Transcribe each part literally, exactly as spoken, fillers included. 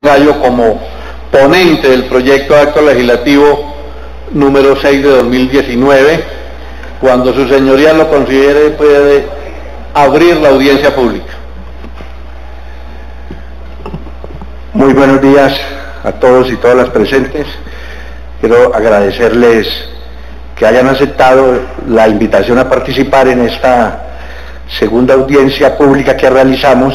Gallo como ponente del proyecto de acto legislativo número seis de dos mil diecinueve. Cuando su señoría lo considere, puede abrir la audiencia pública. Muy buenos días a todos y todas las presentes. Quiero agradecerles que hayan aceptado la invitación a participar en esta segunda audiencia pública que realizamos,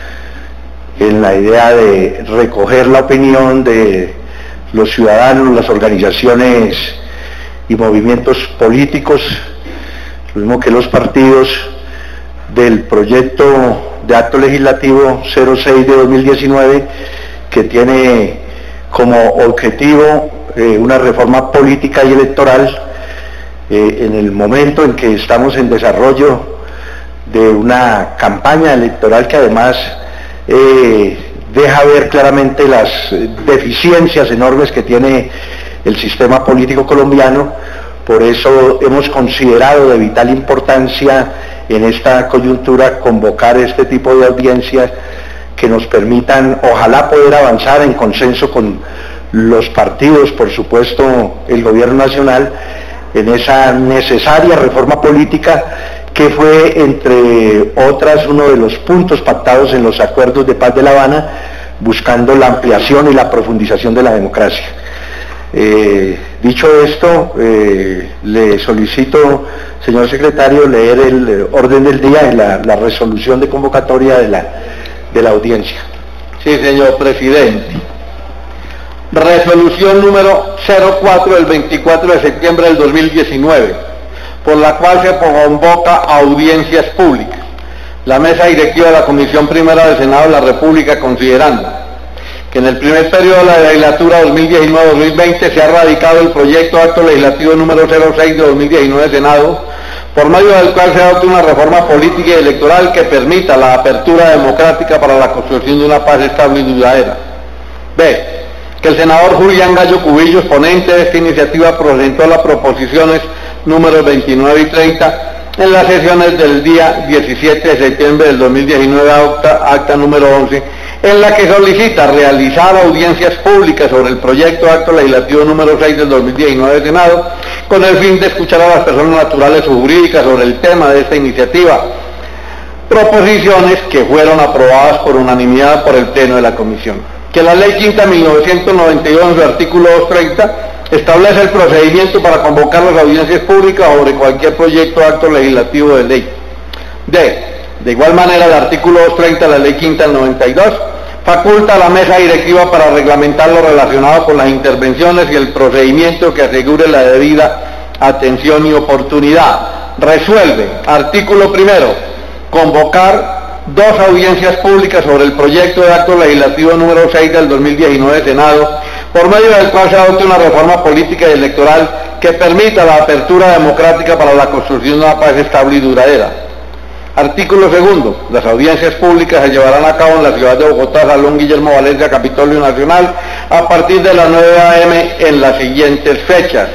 en la idea de recoger la opinión de los ciudadanos, las organizaciones y movimientos políticos, lo mismo que los partidos, del proyecto de acto legislativo cero seis de dos mil diecinueve, que tiene como objetivo eh, una reforma política y electoral eh, en el momento en que estamos en desarrollo de una campaña electoral que además eh, deja ver claramente las deficiencias enormes que tiene el sistema político colombiano. Por eso hemos considerado de vital importancia en esta coyuntura convocar este tipo de audiencias que nos permitan, ojalá, poder avanzar en consenso con los partidos, por supuesto el gobierno nacional, en esa necesaria reforma política que fue, entre otras, uno de los puntos pactados en los acuerdos de paz de La Habana, buscando la ampliación y la profundización de la democracia. Eh, dicho esto, eh, le solicito, señor secretario, leer el orden del día y la, la resolución de convocatoria de la, de la audiencia. Sí, señor presidente. Resolución número cero cuatro del veinticuatro de septiembre del dos mil diecinueve, por la cual se convoca a audiencias públicas. La mesa directiva de la Comisión Primera del Senado de la República, considerando que en el primer periodo de la legislatura dos mil diecinueve dos mil veinte se ha radicado el proyecto de acto legislativo número cero seis de dos mil diecinueve del Senado, por medio del cual se adopta una reforma política y electoral que permita la apertura democrática para la construcción de una paz estable y duradera. B. Que el senador Julián Gallo Cubillos, ponente de esta iniciativa, presentó las proposiciones números veintinueve y treinta en las sesiones del día diecisiete de septiembre del dos mil diecinueve, acta, acta número once, en la que solicita realizar audiencias públicas sobre el proyecto de acto legislativo número seis del dos mil diecinueve del Senado, con el fin de escuchar a las personas naturales o jurídicas sobre el tema de esta iniciativa, proposiciones que fueron aprobadas por unanimidad por el Pleno de la Comisión. Que la Ley Quinta de mil novecientos noventa y dos, en su artículo doscientos treinta, establece el procedimiento para convocar las audiencias públicas sobre cualquier proyecto de acto legislativo de ley. D. De igual manera, el artículo doscientos treinta de la Ley Quinta del noventa y dos faculta a la mesa directiva para reglamentar lo relacionado con las intervenciones y el procedimiento que asegure la debida atención y oportunidad. Resuelve, artículo primero, convocar dos audiencias públicas sobre el proyecto de acto legislativo número seis del dos mil diecinueve del Senado, por medio del cual se adopte una reforma política y electoral que permita la apertura democrática para la construcción de una paz estable y duradera. Artículo segundo. Las audiencias públicas se llevarán a cabo en la ciudad de Bogotá, Salón Guillermo Valencia, Capitolio Nacional, a partir de las nueve a eme en las siguientes fechas: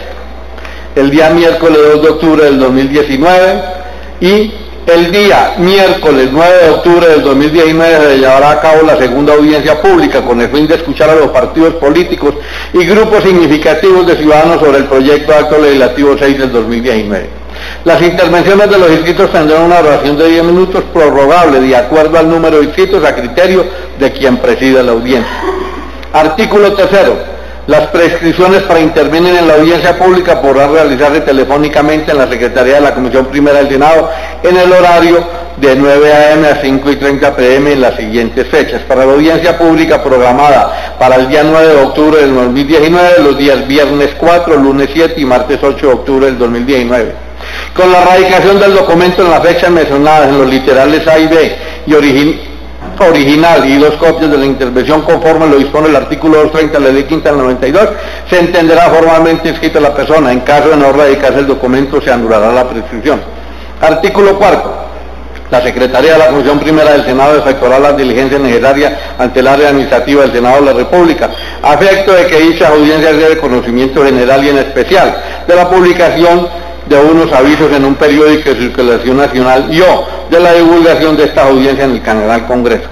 el día miércoles dos de octubre del dos mil diecinueve y el día miércoles nueve de octubre del dos mil diecinueve se llevará a cabo la segunda audiencia pública con el fin de escuchar a los partidos políticos y grupos significativos de ciudadanos sobre el proyecto de acto legislativo seis del dos mil diecinueve. Las intervenciones de los inscritos tendrán una duración de diez minutos, prorrogable de acuerdo al número de inscritos a criterio de quien presida la audiencia. Artículo tercero. Las prescripciones para intervenir en la audiencia pública podrán realizarse telefónicamente en la Secretaría de la Comisión Primera del Senado en el horario de nueve a eme a cinco y treinta pe eme en las siguientes fechas. Para la audiencia pública programada para el día nueve de octubre del dos mil diecinueve, los días viernes cuatro, lunes siete y martes ocho de octubre del dos mil diecinueve. Con la radicación del documento en las fechas mencionadas en los literales A y B y origin original y dos copias de la intervención conforme lo dispone el artículo doscientos treinta de la Ley Quinta del noventa y dos, se entenderá formalmente inscrita la persona. En caso de no radicarse el documento, se anulará la prescripción. Artículo cuarto. La Secretaría de la Comisión Primera del Senado efectuará las diligencias necesarias ante el área administrativa del Senado de la República, a efecto de que dichas audiencias den conocimiento general y en especial de la publicación de unos avisos en un periódico de circulación nacional y o de la divulgación de esta audiencia en el canal Congreso.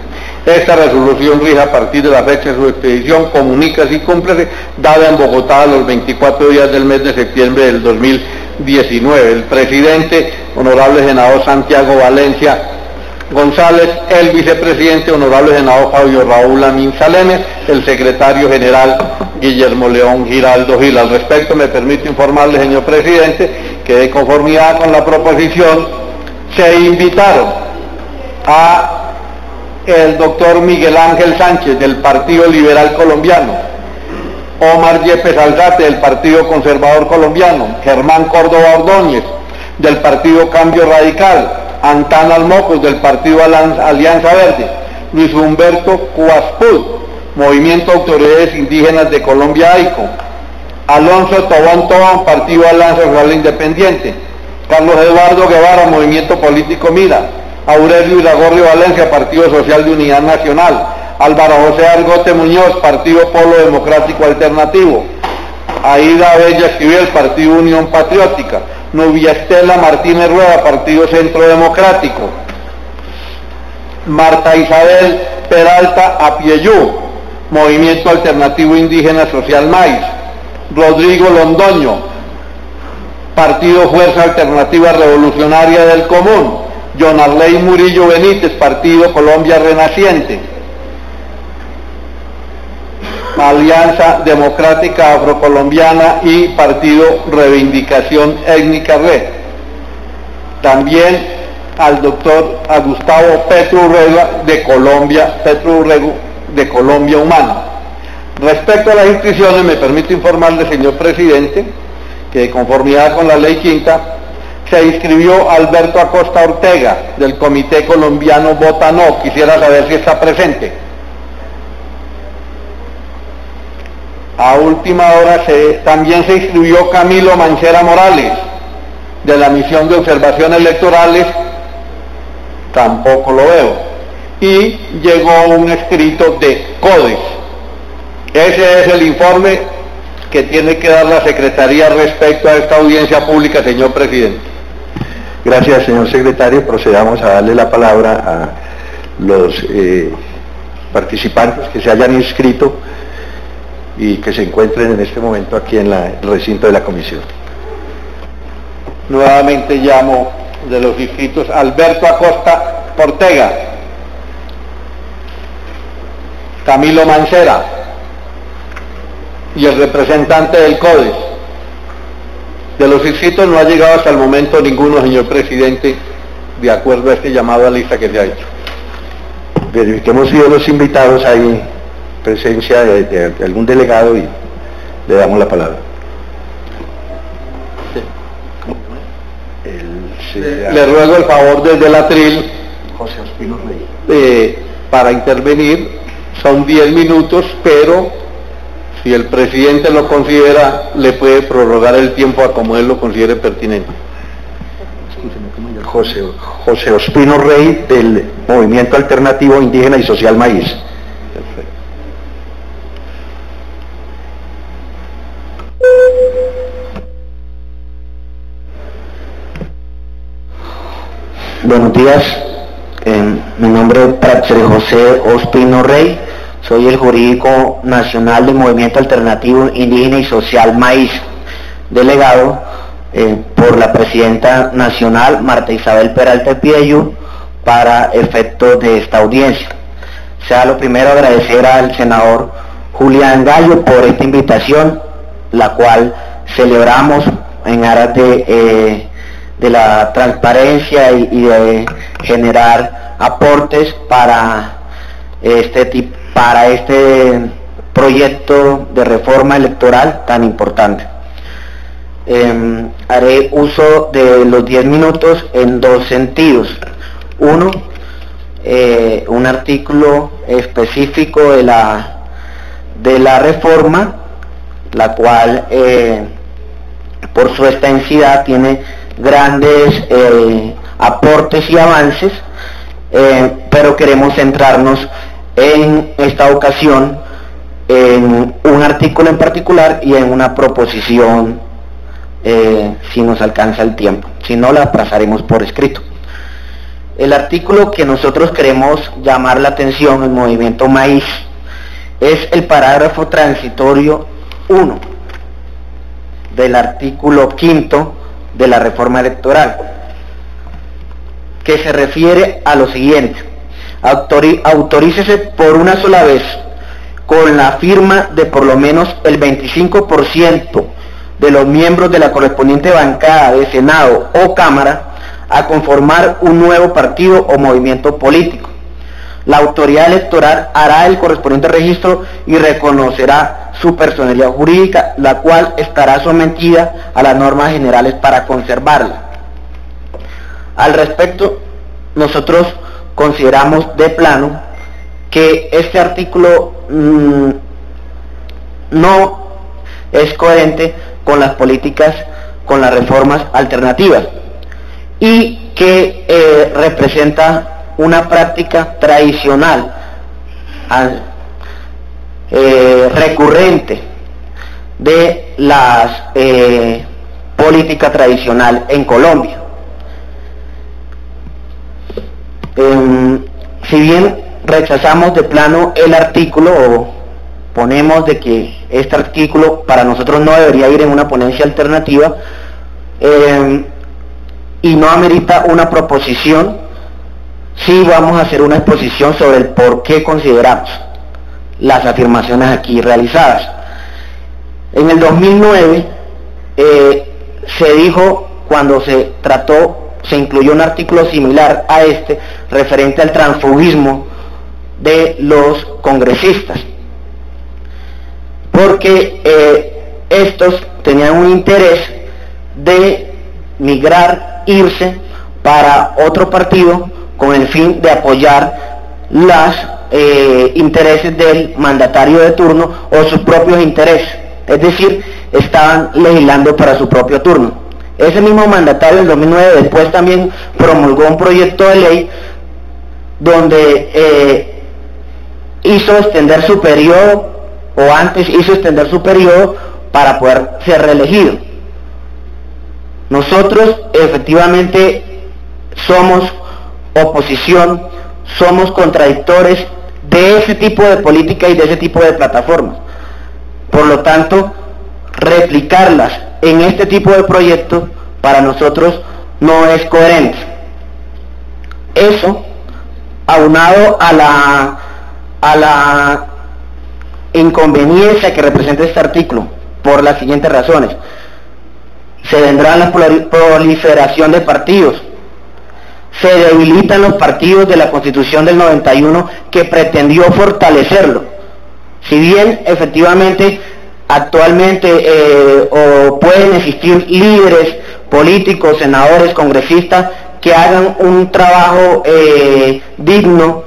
Esta resolución rige a partir de la fecha de su expedición, comunica y cúmplese, dada en Bogotá a los veinticuatro días del mes de septiembre del dos mil diecinueve. El presidente, honorable senador Santiago Valencia González, el vicepresidente, honorable senador Fabio Raúl Amin Salemes, el secretario general Guillermo León Giraldo Gil. Al respecto, me permito informarle, señor presidente, que de conformidad con la proposición se invitaron a el doctor Miguel Ángel Sánchez del Partido Liberal Colombiano, Omar Yepes Alzate del Partido Conservador Colombiano, Germán Córdoba Ordóñez del Partido Cambio Radical, Antán Almocos del Partido Alianza Verde, Luis Humberto Cuaspud, Movimiento Autoridades Indígenas de Colombia AICO, Alonso Tobón Tobón, Partido Alianza Social Independiente, Carlos Eduardo Guevara, Movimiento Político Mira, Aurelio Iragorri Valencia, Partido Social de Unidad Nacional, Álvaro José Argote Muñoz, Partido Polo Democrático Alternativo, Aida Bella Esquivel, Partido Unión Patriótica, Nubia Estela Martínez Rueda, Partido Centro Democrático, Marta Isabel Peralta Apieyú, Movimiento Alternativo Indígena Social Maíz, Rodrigo Londoño, Partido Fuerza Alternativa Revolucionaria del Común, John Arley Murillo Benítez, Partido Colombia Renaciente, Alianza Democrática Afrocolombiana y Partido Reivindicación Étnica Red. También al doctor a Gustavo Petro Urrego de Colombia, Petro Urrego de Colombia Humana. Respecto a las inscripciones, me permito informarle, señor presidente, que de conformidad con la ley quinta, se inscribió Alberto Acosta Ortega del Comité Colombiano Vota No. Quisiera saber si está presente. A última hora se, también se inscribió Camilo Mancera Morales de la Misión de Observación Electorales, tampoco lo veo. Y llegó un escrito de CODES. Ese es el informe que tiene que dar la Secretaría respecto a esta audiencia pública, señor presidente. Gracias, señor secretario. Procedamos a darle la palabra a los eh, participantes que se hayan inscrito y que se encuentren en este momento aquí en la, el recinto de la comisión. Nuevamente llamo de los inscritos Alberto Acosta Ortega, Camilo Mancera y el representante del CODES. De los inscritos no ha llegado hasta el momento ninguno, señor presidente, de acuerdo a este llamado a lista que se ha hecho. Verifiquemos si los invitados hay presencia de, de, de algún delegado y le damos la palabra. Sí. El, le, le ruego el favor desde el atril José Ospino Rey. Eh, para intervenir. Son diez minutos, pero si el presidente lo considera, le puede prorrogar el tiempo a como él lo considere pertinente. José, José Ospino Rey del Movimiento Alternativo Indígena y Social Maíz. Perfecto. Buenos días, eh, mi nombre es Praxel José Ospino Rey, soy el jurídico nacional del Movimiento Alternativo Indígena y Social Maíz, delegado eh, por la presidenta nacional Marta Isabel Peralta Apieyú para efectos de esta audiencia. Sea lo primero agradecer al senador Julián Gallo por esta invitación, la cual celebramos en aras de, eh, de la transparencia y, y de generar aportes para este tipo para este proyecto de reforma electoral tan importante. Eh, haré uso de los diez minutos en dos sentidos. Uno, eh, un artículo específico de la, de la reforma, la cual eh, por su extensidad tiene grandes eh, aportes y avances, eh, pero queremos centrarnos en esta ocasión en un artículo en particular y en una proposición, eh, si nos alcanza el tiempo. Si no, la pasaremos por escrito. El artículo que nosotros queremos llamar la atención, el Movimiento Maíz, es el parágrafo transitorio uno del artículo quinto de la reforma electoral, que se refiere a lo siguiente: Autori- autorícese por una sola vez, con la firma de por lo menos el veinticinco por ciento de los miembros de la correspondiente bancada de Senado o Cámara, a conformar un nuevo partido o movimiento político. La autoridad electoral hará el correspondiente registro y reconocerá su personalidad jurídica, la cual estará sometida a las normas generales para conservarla. Al respecto, nosotros consideramos de plano que este artículo mmm, no es coherente con las políticas, con las reformas alternativas, y que eh, representa una práctica tradicional, eh, recurrente de la eh, política tradicional en Colombia. Eh, si bien rechazamos de plano el artículo, o ponemos de que este artículo para nosotros no debería ir en una ponencia alternativa, eh, y no amerita una proposición, sí vamos a hacer una exposición sobre el por qué consideramos las afirmaciones aquí realizadas. En el dos mil nueve eh, se dijo, cuando se trató, se incluyó un artículo similar a este, referente al transfugismo de los congresistas, porque eh, estos tenían un interés de migrar, irse para otro partido con el fin de apoyar los eh, intereses del mandatario de turno o sus propios intereses, es decir, estaban legislando para su propio turno. Ese mismo mandatario en dos mil nueve después también promulgó un proyecto de ley donde eh, hizo extender su periodo, o antes hizo extender su periodo para poder ser reelegido. Nosotros efectivamente somos oposición, somos contradictores de ese tipo de política y de ese tipo de plataformas. Por lo tanto, replicarlas en este tipo de proyectos para nosotros no es coherente. Eso, aunado a la, a la inconveniencia que representa este artículo, por las siguientes razones: se vendrá la proliferación de partidos, se debilitan los partidos de la Constitución del noventa y uno que pretendió fortalecerlo. Si bien efectivamente actualmente eh, o pueden existir líderes políticos, senadores, congresistas que hagan un trabajo eh, digno,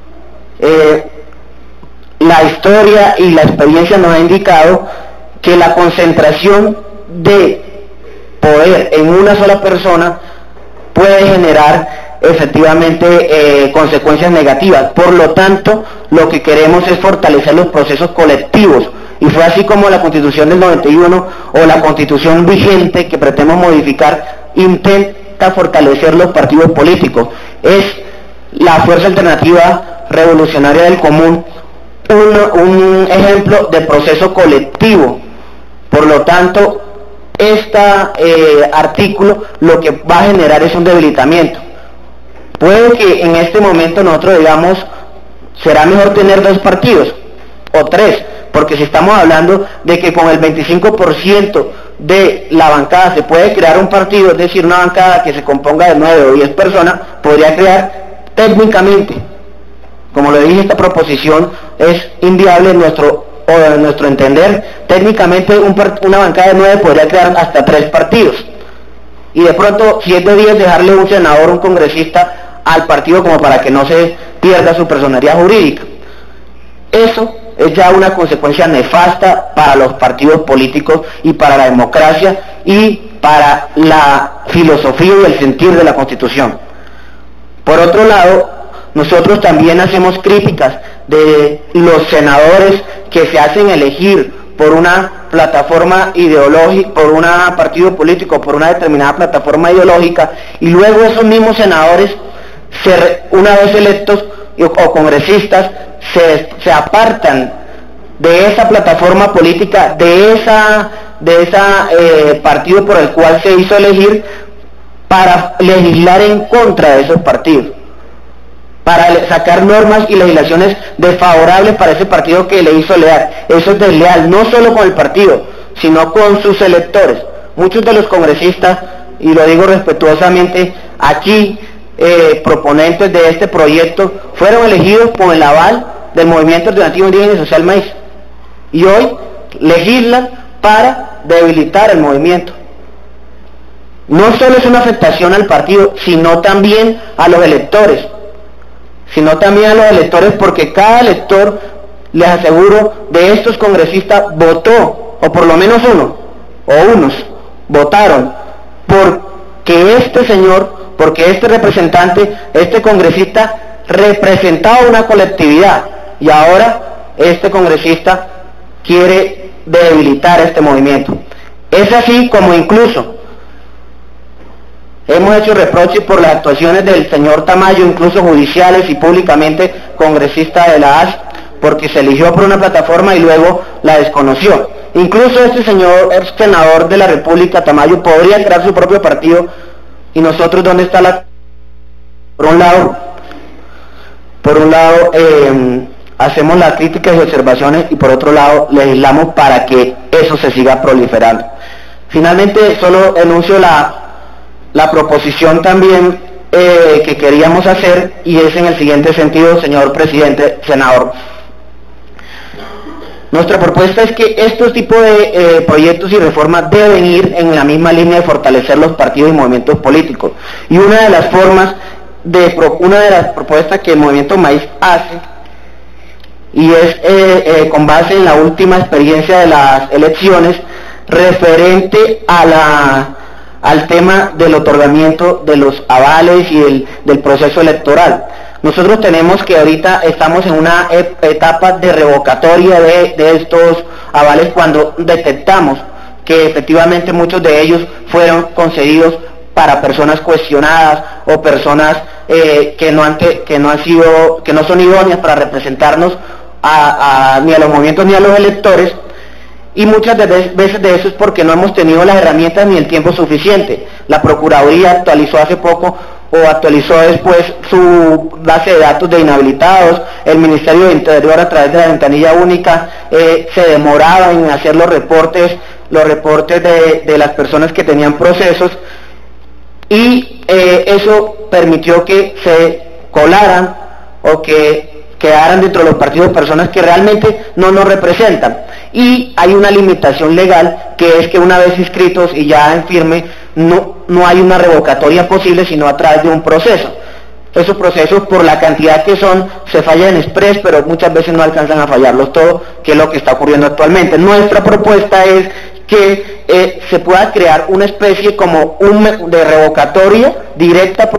eh, la historia y la experiencia nos ha indicado que la concentración de poder en una sola persona puede generar efectivamente eh, consecuencias negativas. Por lo tanto, lo que queremos es fortalecer los procesos colectivos, y fue así como la Constitución del noventa y uno o la Constitución vigente que pretendemos modificar intenta fortalecer los partidos políticos. Es la Fuerza Alternativa Revolucionaria del Común un, un ejemplo de proceso colectivo. Por lo tanto, este eh, artículo lo que va a generar es un debilitamiento. Puede que en este momento nosotros digamos, será mejor tener dos partidos o tres, porque si estamos hablando de que con el veinticinco por ciento de la bancada se puede crear un partido, es decir, una bancada que se componga de nueve o diez personas, podría crear técnicamente, como le dije, esta proposición es inviable en nuestro o en nuestro entender. Técnicamente un una bancada de nueve podría crear hasta tres partidos, y de pronto, si es de diez, dejarle un senador, un congresista al partido, como para que no se pierda su personalidad jurídica. Eso es ya una consecuencia nefasta para los partidos políticos y para la democracia y para la filosofía y el sentir de la Constitución. Por otro lado, nosotros también hacemos críticas de los senadores que se hacen elegir por una plataforma ideológica, por un partido político, por una determinada plataforma ideológica, y luego esos mismos senadores se, una vez electos o congresistas, se, se apartan de esa plataforma política, de esa, de esa eh, partido por el cual se hizo elegir, para legislar en contra de esos partidos, para sacar normas y legislaciones desfavorables para ese partido que le hizo leal. Eso es desleal, no solo con el partido, sino con sus electores. Muchos de los congresistas, y lo digo respetuosamente, aquí eh, proponentes de este proyecto, fueron elegidos con el aval del Movimiento Alternativo Indígena y Social Maíz, y hoy legislan para debilitar el movimiento. No solo es una afectación al partido, sino también a los electores, sino también a los electores, porque cada elector, les aseguro, de estos congresistas votó, o por lo menos uno, o unos, votaron porque este señor, porque este representante, este congresista representaba una colectividad, y ahora este congresista quiere debilitar este movimiento. Es así como incluso hemos hecho reproches por las actuaciones del señor Tamayo, incluso judiciales y públicamente congresista de la A S, porque se eligió por una plataforma y luego la desconoció. Incluso este señor, ex senador de la República, Tamayo, podría crear su propio partido, y nosotros, ¿dónde está la...? Por un lado, por un lado, eh, hacemos las críticas y observaciones, y por otro lado, legislamos para que eso se siga proliferando. Finalmente, solo enuncio la... la proposición también eh, que queríamos hacer, y es en el siguiente sentido, señor presidente, senador. Nuestra propuesta es que estos tipos de eh, proyectos y reformas deben ir en la misma línea de fortalecer los partidos y movimientos políticos. Y una de las formas, de una de las propuestas que el Movimiento Maíz hace, y es eh, eh, con base en la última experiencia de las elecciones, referente a la al tema del otorgamiento de los avales y el, del proceso electoral. Nosotros tenemos que ahorita estamos en una etapa de revocatoria de, de estos avales, cuando detectamos que efectivamente muchos de ellos fueron concedidos para personas cuestionadas o personas eh, que, no han te, que no han sido, que no son idóneas para representarnos a, a, ni a los movimientos ni a los electores. Y muchas veces de eso es porque no hemos tenido las herramientas ni el tiempo suficiente. La Procuraduría actualizó hace poco o actualizó después su base de datos de inhabilitados. El Ministerio de Interior, a través de la ventanilla única, eh, se demoraba en hacer los reportes, los reportes de, de las personas que tenían procesos, y eh, eso permitió que se colaran o que quedaran dentro de los partidos personas que realmente no nos representan. Y hay una limitación legal, que es que una vez inscritos y ya en firme, no, no hay una revocatoria posible, sino a través de un proceso. Esos procesos, por la cantidad que son, se fallan en express, pero muchas veces no alcanzan a fallarlos todo, que es lo que está ocurriendo actualmente. Nuestra propuesta es que eh, se pueda crear una especie como un, de revocatoria directa.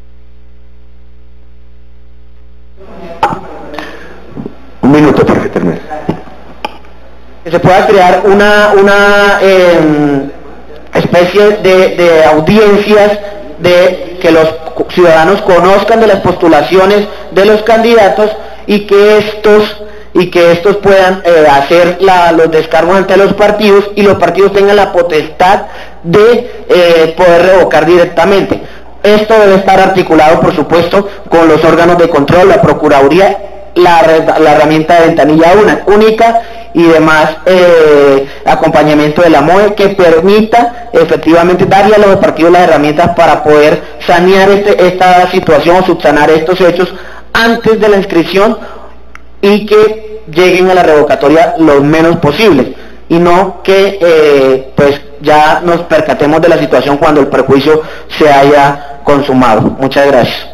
Un minuto para que termine. Que se pueda crear una, una eh, especie de, de audiencias, de que los ciudadanos conozcan de las postulaciones de los candidatos, y que estos y que estos puedan eh, hacer la, los descargos ante los partidos, y los partidos tengan la potestad de eh, poder revocar directamente. Esto debe estar articulado, por supuesto, con los órganos de control, la Procuraduría, la, la herramienta de ventanilla única y demás eh, acompañamiento de la M O E, que permita efectivamente darle a los partidos las herramientas para poder sanear este, esta situación o subsanar estos hechos antes de la inscripción, y que lleguen a la revocatoria lo menos posible, y no que eh, pues ya nos percatemos de la situación cuando el perjuicio se haya consumado. Muchas gracias.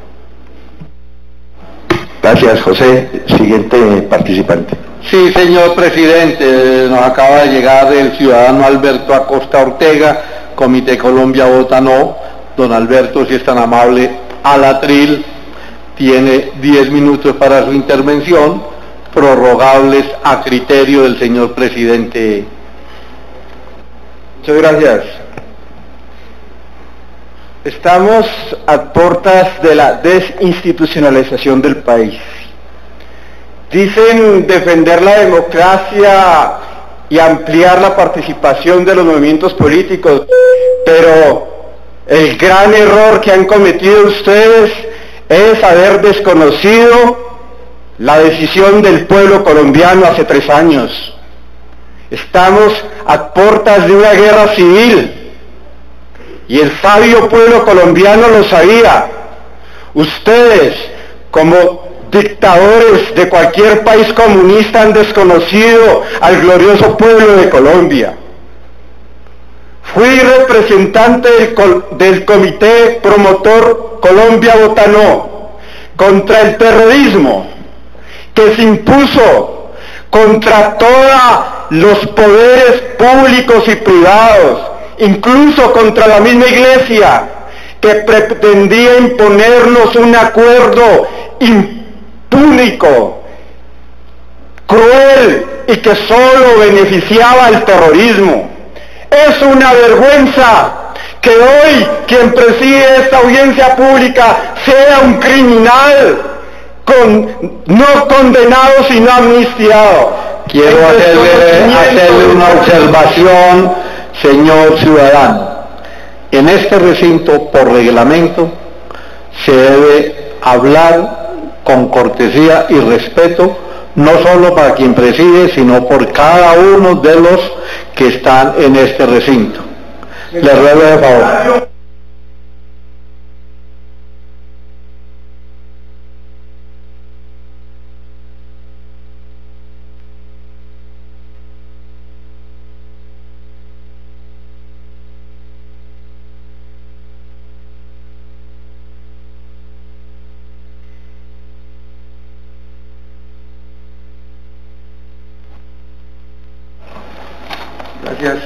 Gracias, José. Siguiente participante. Sí, señor presidente, nos acaba de llegar el ciudadano Alberto Acosta Ortega, Comité Colombia Vota No. Don Alberto, si es tan amable, al atril, tiene diez minutos para su intervención, prorrogables a criterio del señor presidente. Muchas gracias. Estamos a puertas de la desinstitucionalización del país. Dicen defender la democracia y ampliar la participación de los movimientos políticos, pero el gran error que han cometido ustedes es haber desconocido la decisión del pueblo colombiano hace tres años. Estamos a puertas de una guerra civil. Y el sabio pueblo colombiano lo sabía. Ustedes, como dictadores de cualquier país comunista, han desconocido al glorioso pueblo de Colombia. Fui representante del, del Comité Promotor Colombia Botanó contra el terrorismo que se impuso contra todos los poderes públicos y privados, incluso contra la misma iglesia, que pretendía imponernos un acuerdo impúnico, cruel y que solo beneficiaba al terrorismo. Es una vergüenza que hoy quien preside esta audiencia pública sea un criminal con, no condenado sino amnistiado. Quiero hacerle, hacerle una observación, señor ciudadano. En este recinto, por reglamento, se debe hablar con cortesía y respeto, no solo para quien preside, sino por cada uno de los que están en este recinto. Le ruego de favor. Gracias.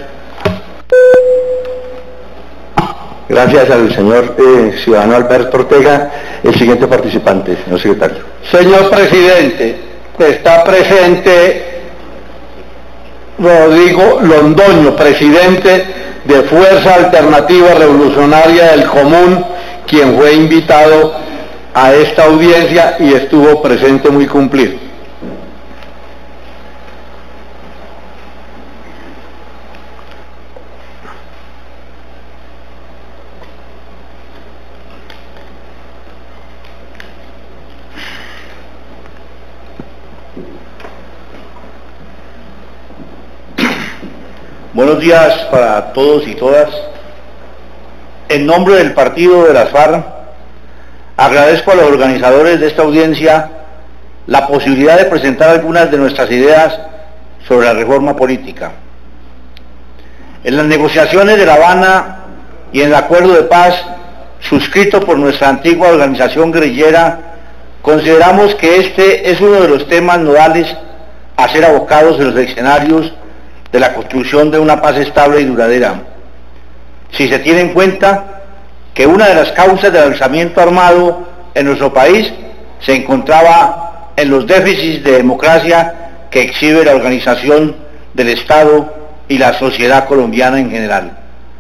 Gracias al señor eh, ciudadano Alberto Ortega. El siguiente participante, señor secretario. Señor presidente, está presente Rodrigo Londoño, presidente de Fuerza Alternativa Revolucionaria del Común, quien fue invitado a esta audiencia y estuvo presente muy cumplido. Buenos días para todos y todas. En nombre del partido de las FARC, agradezco a los organizadores de esta audiencia la posibilidad de presentar algunas de nuestras ideas sobre la reforma política. En las negociaciones de La Habana y en el acuerdo de paz suscrito por nuestra antigua organización guerrillera, consideramos que este es uno de los temas nodales a ser abocados en los escenarios de la construcción de una paz estable y duradera, si se tiene en cuenta que una de las causas del alzamiento armado en nuestro país se encontraba en los déficits de democracia que exhibe la organización del Estado y la sociedad colombiana en general.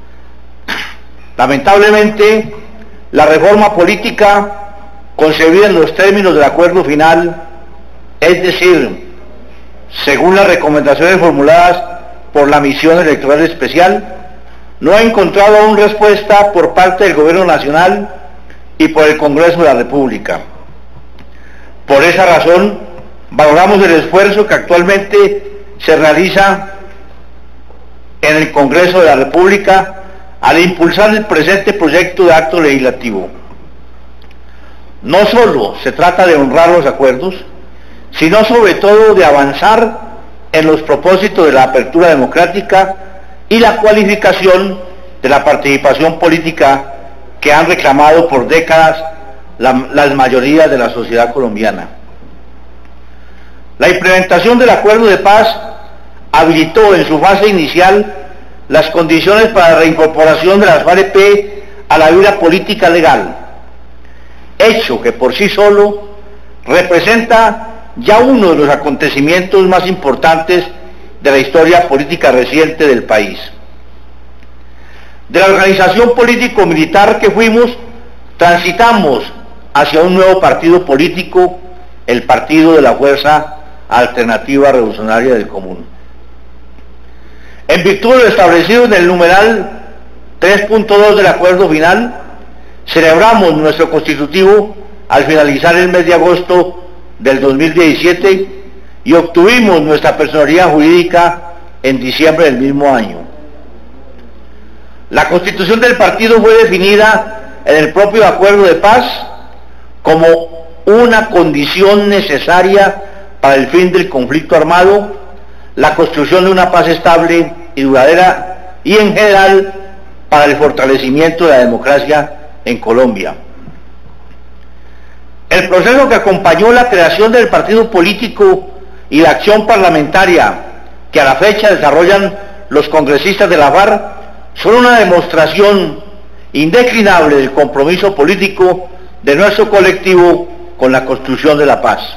Lamentablemente, la reforma política concebida en los términos del acuerdo final, es decir, según las recomendaciones formuladas por la misión electoral especial, no ha encontrado aún respuesta por parte del Gobierno Nacional y por el Congreso de la República. Por esa razón, valoramos el esfuerzo que actualmente se realiza en el Congreso de la República al impulsar el presente proyecto de acto legislativo. No solo se trata de honrar los acuerdos, sino sobre todo de avanzar en los propósitos de la apertura democrática y la cualificación de la participación política que han reclamado por décadas la, las mayorías de la sociedad colombiana. La implementación del acuerdo de paz habilitó en su fase inicial las condiciones para la reincorporación de las FARC-E P a la vida política legal, hecho que por sí solo representa ya uno de los acontecimientos más importantes de la historia política reciente del país. de la organización político-militar que fuimos, transitamos hacia un nuevo partido político, el Partido de la Fuerza Alternativa Revolucionaria del Común. En virtud de lo establecido en el numeral tres punto dos del acuerdo final, celebramos nuestro constitutivo al finalizar el mes de agosto del dos mil diecisiete y obtuvimos nuestra personalidad jurídica en diciembre del mismo año. La constitución del partido fue definida en el propio acuerdo de paz como una condición necesaria para el fin del conflicto armado, la construcción de una paz estable y duradera y en general para el fortalecimiento de la democracia en Colombia. El proceso que acompañó la creación del partido político y la acción parlamentaria que a la fecha desarrollan los congresistas de la FARC son una demostración indeclinable del compromiso político de nuestro colectivo con la construcción de la paz.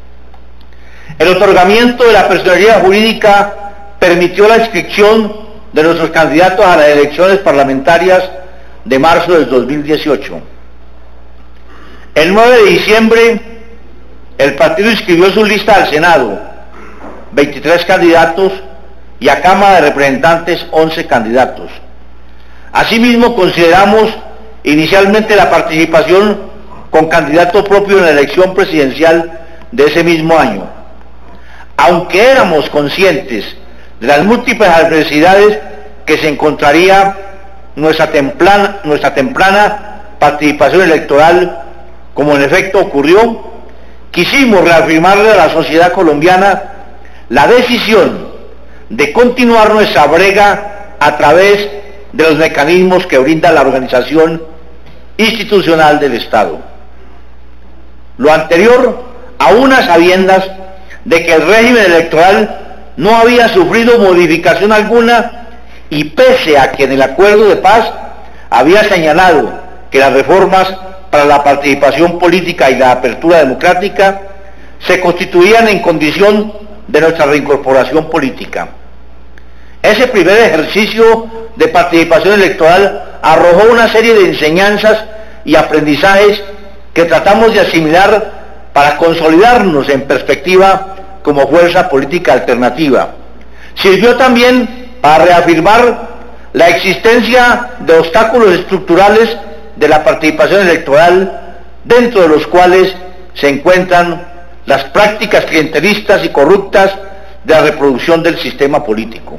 El otorgamiento de la personalidad jurídica permitió la inscripción de nuestros candidatos a las elecciones parlamentarias de marzo del dos mil dieciocho. El nueve de diciembre, el partido inscribió su lista al Senado, veintitrés candidatos, y a Cámara de Representantes, once candidatos. Asimismo, consideramos inicialmente la participación con candidato propio en la elección presidencial de ese mismo año. Aunque éramos conscientes de las múltiples adversidades que se encontraría nuestra temprana, nuestra temprana participación electoral, como en efecto ocurrió, quisimos reafirmarle a la sociedad colombiana la decisión de continuar nuestra brega a través de los mecanismos que brinda la organización institucional del Estado. Lo anterior, a unas sabiendas de que el régimen electoral no había sufrido modificación alguna y pese a que en el acuerdo de paz había señalado que las reformas para la participación política y la apertura democrática se constituían en condición de nuestra reincorporación política. Ese primer ejercicio de participación electoral arrojó una serie de enseñanzas y aprendizajes que tratamos de asimilar para consolidarnos en perspectiva como fuerza política alternativa. Sirvió también para reafirmar la existencia de obstáculos estructurales de la participación electoral, dentro de los cuales se encuentran las prácticas clientelistas y corruptas de la reproducción del sistema político.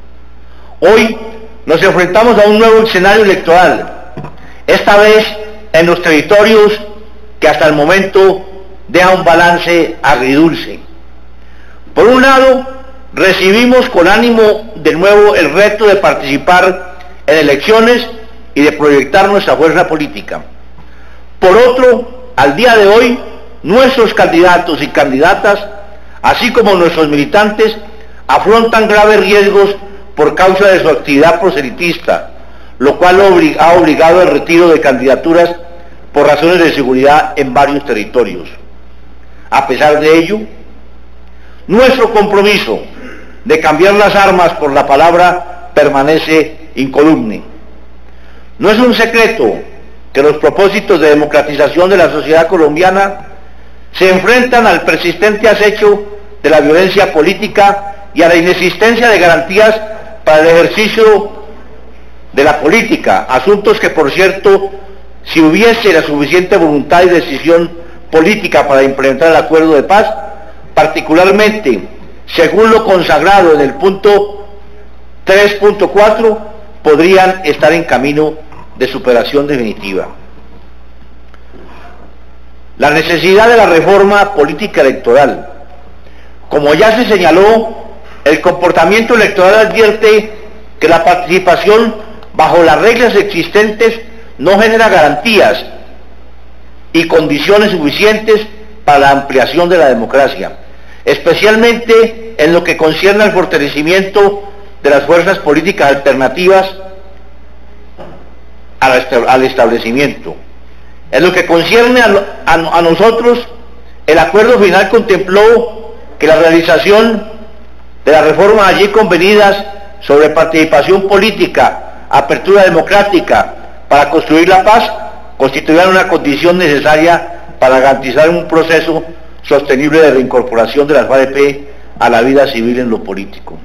Hoy nos enfrentamos a un nuevo escenario electoral, esta vez en los territorios que hasta el momento deja un balance agridulce. Por un lado, recibimos con ánimo de nuevo el reto de participar en elecciones y de proyectar nuestra fuerza política. Por otro, al día de hoy, nuestros candidatos y candidatas, así como nuestros militantes, afrontan graves riesgos por causa de su actividad proselitista, lo cual ha obligado al retiro de candidaturas por razones de seguridad en varios territorios. A pesar de ello, nuestro compromiso de cambiar las armas por la palabra permanece incólume. No es un secreto que los propósitos de democratización de la sociedad colombiana se enfrentan al persistente acecho de la violencia política y a la inexistencia de garantías para el ejercicio de la política, asuntos que, por cierto, si hubiese la suficiente voluntad y decisión política para implementar el acuerdo de paz, particularmente según lo consagrado en el punto tres punto cuatro, podrían estar en camino de superación definitiva. La necesidad de la reforma política electoral. Como ya se señaló, el comportamiento electoral advierte que la participación bajo las reglas existentes no genera garantías y condiciones suficientes para la ampliación de la democracia, especialmente en lo que concierne al fortalecimiento de las fuerzas políticas alternativas al establecimiento. En lo que concierne a, a, a nosotros, el acuerdo final contempló que la realización de las reformas allí convenidas sobre participación política, apertura democrática para construir la paz constituirán una condición necesaria para garantizar un proceso sostenible de reincorporación de las F A R E P a la vida civil en lo político.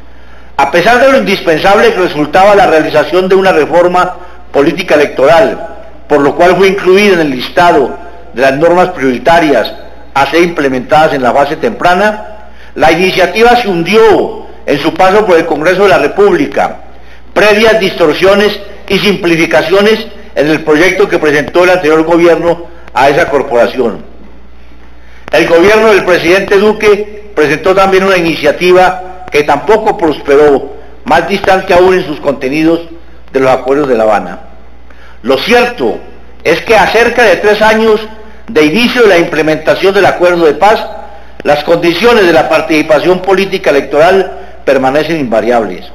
A pesar de lo indispensable que resultaba la realización de una reforma política electoral, por lo cual fue incluida en el listado de las normas prioritarias a ser implementadas en la fase temprana, la iniciativa se hundió en su paso por el Congreso de la República, previas distorsiones y simplificaciones en el proyecto que presentó el anterior gobierno a esa corporación. El gobierno del presidente Duque presentó también una iniciativa que tampoco prosperó, más distante aún en sus contenidos de los acuerdos de La Habana. Lo cierto es que a cerca de tres años de inicio de la implementación del acuerdo de paz, las condiciones de la participación política electoral permanecen invariables.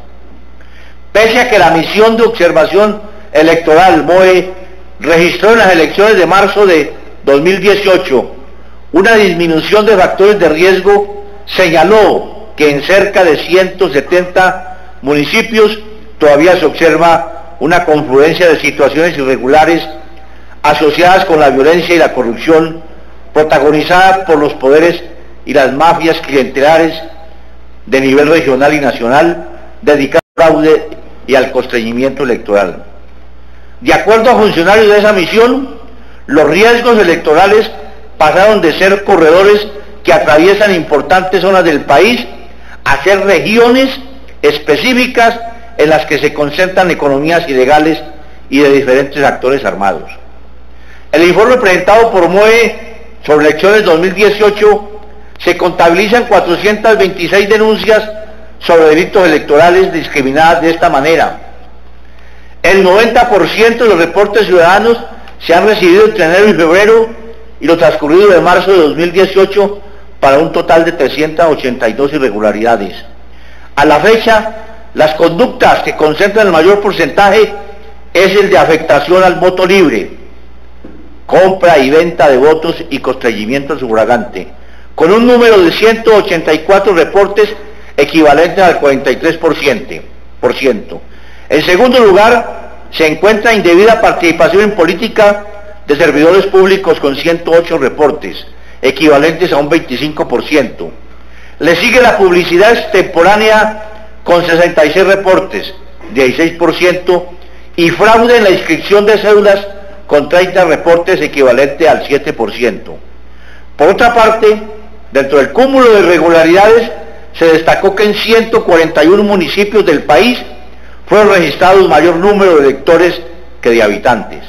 Pese a que la misión de observación electoral M O E registró en las elecciones de marzo de dos mil dieciocho una disminución de factores de riesgo, señaló que en cerca de ciento setenta municipios todavía se observa una confluencia de situaciones irregulares asociadas con la violencia y la corrupción, protagonizada por los poderes y las mafias clientelares de nivel regional y nacional, dedicadas al fraude y al constreñimiento electoral. De acuerdo a funcionarios de esa misión, los riesgos electorales pasaron de ser corredores que atraviesan importantes zonas del país a ser regiones específicas en las que se concentran economías ilegales y de diferentes actores armados. El informe presentado por M O E sobre elecciones dos mil dieciocho se contabilizan cuatrocientas veintiséis denuncias sobre delitos electorales discriminadas de esta manera. El noventa por ciento de los reportes ciudadanos se han recibido entre enero y febrero y lo transcurrido de marzo de dos mil dieciocho para un total de trescientas ochenta y dos irregularidades. A la fecha, las conductas que concentran el mayor porcentaje es el de afectación al voto libre, compra y venta de votos y constreñimiento sufragante, con un número de ciento ochenta y cuatro reportes equivalentes al cuarenta y tres por ciento. En segundo lugar, se encuentra indebida participación en política de servidores públicos con ciento ocho reportes, equivalentes a un veinticinco por ciento. Le sigue la publicidad extemporánea con sesenta y seis reportes, dieciséis por ciento, y fraude en la inscripción de cédulas con treinta reportes, equivalente al siete por ciento. Por otra parte, dentro del cúmulo de irregularidades, se destacó que en ciento cuarenta y uno municipios del país fueron registrados mayor número de electores que de habitantes.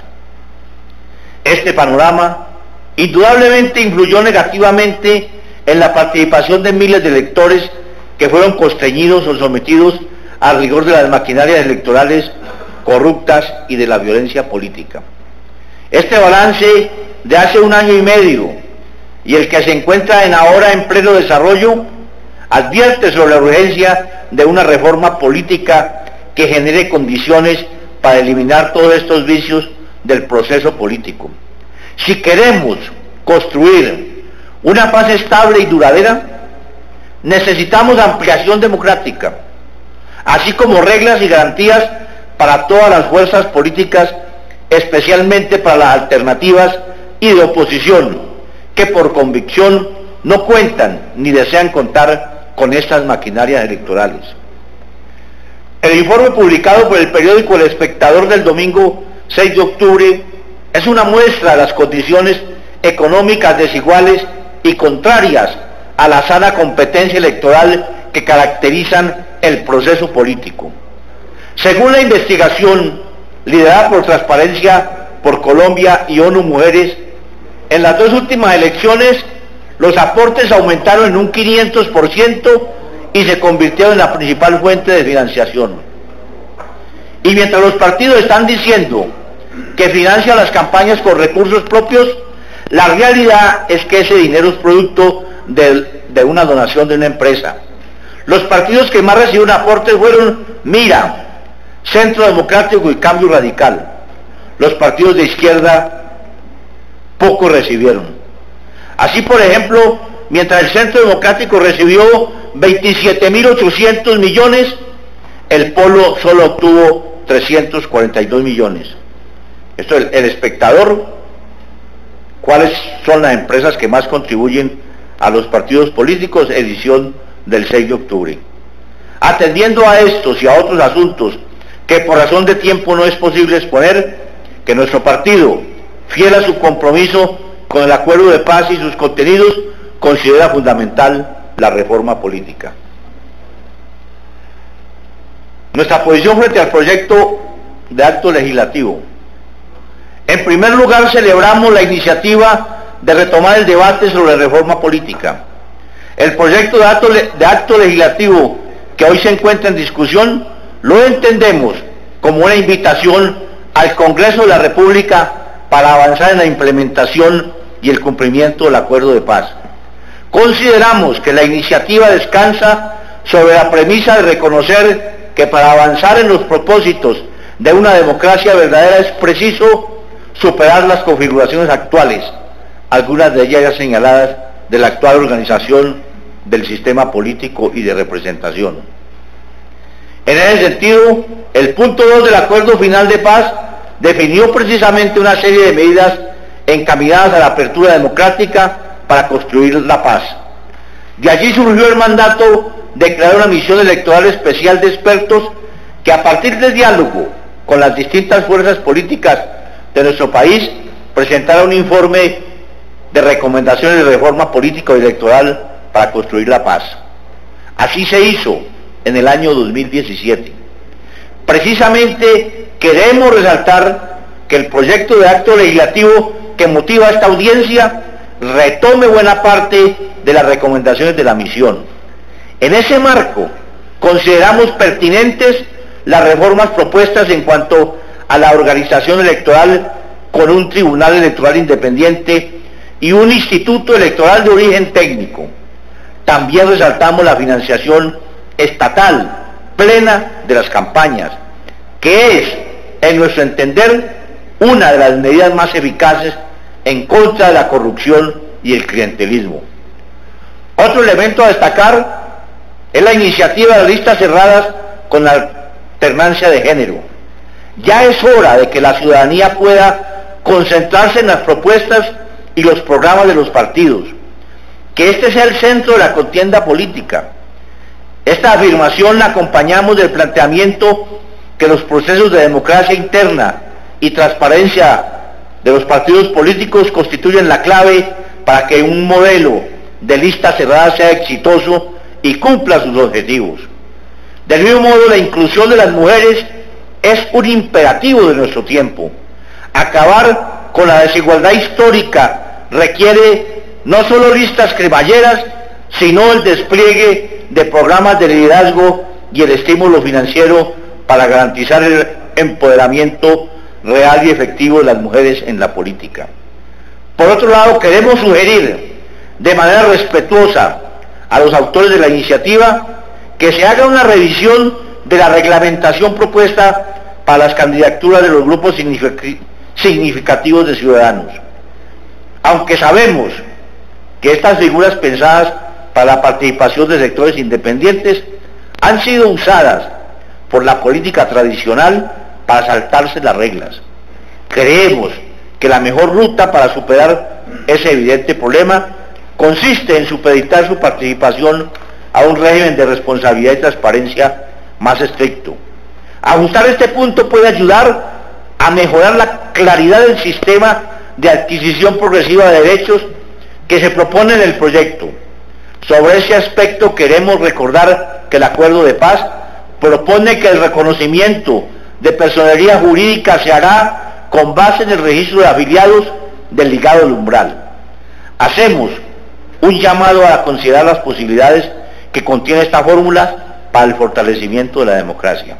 Este panorama indudablemente influyó negativamente en la participación de miles de electores que fueron constreñidos o sometidos al rigor de las maquinarias electorales corruptas y de la violencia política. Este balance de hace un año y medio y el que se encuentra en ahora en pleno desarrollo advierte sobre la urgencia de una reforma política que genere condiciones para eliminar todos estos vicios del proceso político. Si queremos construir una paz estable y duradera, necesitamos ampliación democrática, así como reglas y garantías para todas las fuerzas políticas, especialmente para las alternativas y de oposición, que por convicción no cuentan ni desean contar con estas maquinarias electorales. El informe publicado por el periódico El Espectador del domingo seis de octubre es una muestra de las condiciones económicas desiguales y contrarias a la sana competencia electoral que caracterizan el proceso político. Según la investigación liderada por Transparencia por Colombia y ONU Mujeres, en las dos últimas elecciones los aportes aumentaron en un quinientos por ciento y se convirtieron en la principal fuente de financiación. Y mientras los partidos están diciendo que financian las campañas con recursos propios, la realidad es que ese dinero es producto de, de una donación de una empresa. Los partidos que más recibieron aportes fueron Mira, Centro Democrático y Cambio Radical. Los partidos de izquierda poco recibieron. Así, por ejemplo, mientras el Centro Democrático recibió veintisiete mil ochocientos millones, el Polo solo obtuvo trescientos cuarenta y dos millones. Esto es el, el espectador, cuáles son las empresas que más contribuyen a los partidos políticos, edición del seis de octubre. Atendiendo a estos y a otros asuntos que por razón de tiempo no es posible exponer, que nuestro partido, fiel a su compromiso con el acuerdo de paz y sus contenidos, considera fundamental la reforma política. Nuestra posición frente al proyecto de acto legislativo. En primer lugar, celebramos la iniciativa de retomar el debate sobre la reforma política. El proyecto de acto, de acto legislativo que hoy se encuentra en discusión lo entendemos como una invitación al Congreso de la República para avanzar en la implementación y el cumplimiento del acuerdo de paz. Consideramos que la iniciativa descansa sobre la premisa de reconocer que para avanzar en los propósitos de una democracia verdadera es preciso superar las configuraciones actuales, algunas de ellas señaladas de la actual organización del sistema político y de representación. En ese sentido, el punto dos del acuerdo final de paz definió precisamente una serie de medidas encaminadas a la apertura democrática para construir la paz. De allí surgió el mandato de crear una misión electoral especial de expertos que, a partir del diálogo con las distintas fuerzas políticas de nuestro país, presentara un informe de recomendaciones de reforma política y electoral para construir la paz. Así se hizo en el año dos mil diecisiete. Precisamente queremos resaltar que el proyecto de acto legislativo que motiva a esta audiencia retome buena parte de las recomendaciones de la misión. En ese marco, consideramos pertinentes las reformas propuestas en cuanto a la organización electoral con un tribunal electoral independiente y un instituto electoral de origen técnico. También resaltamos la financiación estatal plena de las campañas, que es, en nuestro entender, una de las medidas más eficaces en contra de la corrupción y el clientelismo. Otro elemento a destacar es la iniciativa de listas cerradas con alternancia de género. Ya es hora de que la ciudadanía pueda concentrarse en las propuestas y los programas de los partidos, que este sea el centro de la contienda política. Esta afirmación la acompañamos del planteamiento que los procesos de democracia interna y transparencia de los partidos políticos constituyen la clave para que un modelo de lista cerrada sea exitoso y cumpla sus objetivos. Del mismo modo, la inclusión de las mujeres es un imperativo de nuestro tiempo. Acabar con la desigualdad histórica requiere no solo listas cremalleras, sino el despliegue de programas de liderazgo y el estímulo financiero para garantizar el empoderamiento real y efectivo de las mujeres en la política. Por otro lado, queremos sugerir de manera respetuosa a los autores de la iniciativa que se haga una revisión de la reglamentación propuesta para las candidaturas de los grupos significativos de ciudadanos. Aunque sabemos que estas figuras pensadas para la participación de sectores independientes han sido usadas por la política tradicional para saltarse las reglas. Creemos que la mejor ruta para superar ese evidente problema consiste en supeditar su participación a un régimen de responsabilidad y transparencia más estricto. Ajustar este punto puede ayudar a mejorar la claridad del sistema de adquisición progresiva de derechos que se propone en el proyecto. Sobre ese aspecto queremos recordar que el acuerdo de paz propone que el reconocimiento de personería jurídica se hará con base en el registro de afiliados del ligado del umbral. Hacemos un llamado a considerar las posibilidades que contiene esta fórmula para el fortalecimiento de la democracia.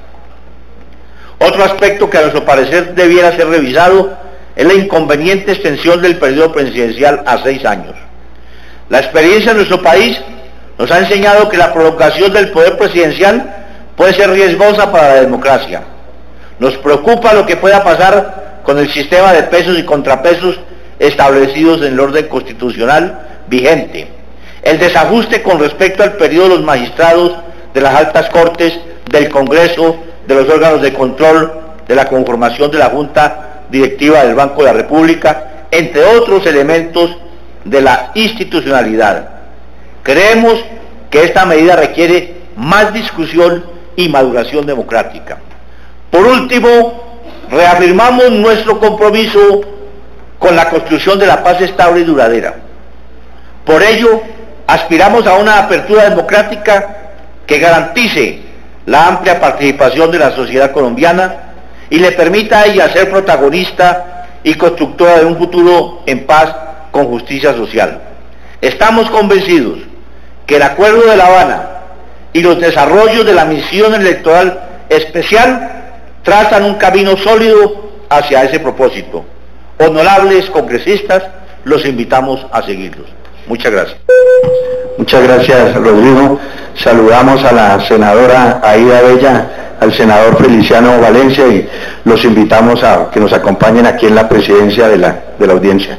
Otro aspecto que a nuestro parecer debiera ser revisado es la inconveniente extensión del periodo presidencial a seis años. La experiencia en nuestro país nos ha enseñado que la prolongación del poder presidencial puede ser riesgosa para la democracia. Nos preocupa lo que pueda pasar con el sistema de pesos y contrapesos establecidos en el orden constitucional vigente, el desajuste con respecto al periodo de los magistrados de las altas cortes, del Congreso de los órganos de control de la conformación de la Junta Directiva del Banco de la República, entre otros elementos de la institucionalidad. Creemos que esta medida requiere más discusión y maduración democrática. Por último, reafirmamos nuestro compromiso con la construcción de la paz estable y duradera. Por ello, aspiramos a una apertura democrática que garantice la amplia participación de la sociedad colombiana y le permita a ella ser protagonista y constructora de un futuro en paz con justicia social. Estamos convencidos que el Acuerdo de La Habana y los desarrollos de la misión electoral especial trazan un camino sólido hacia ese propósito. Honorables congresistas, los invitamos a seguirlos. Muchas gracias. Muchas gracias, Rodrigo. Saludamos a la senadora Aida Bella, al senador Feliciano Valencia y los invitamos a que nos acompañen aquí en la presidencia de la, de la audiencia.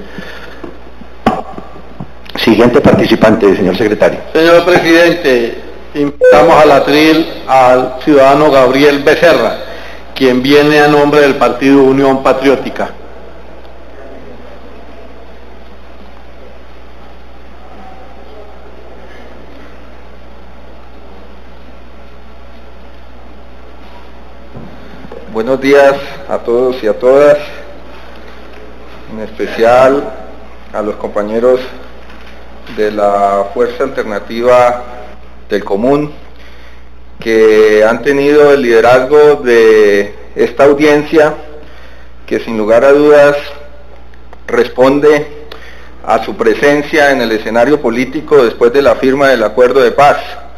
Siguiente participante, señor secretario. Señor presidente, invitamos al atril al ciudadano Gabriel Becerra, quien viene a nombre del Partido Unión Patriótica. Buenos días a todos y a todas, en especial a los compañeros de la Fuerza Alternativa del Común, que han tenido el liderazgo de esta audiencia, que sin lugar a dudas responde a su presencia en el escenario político después de la firma del acuerdo de paz.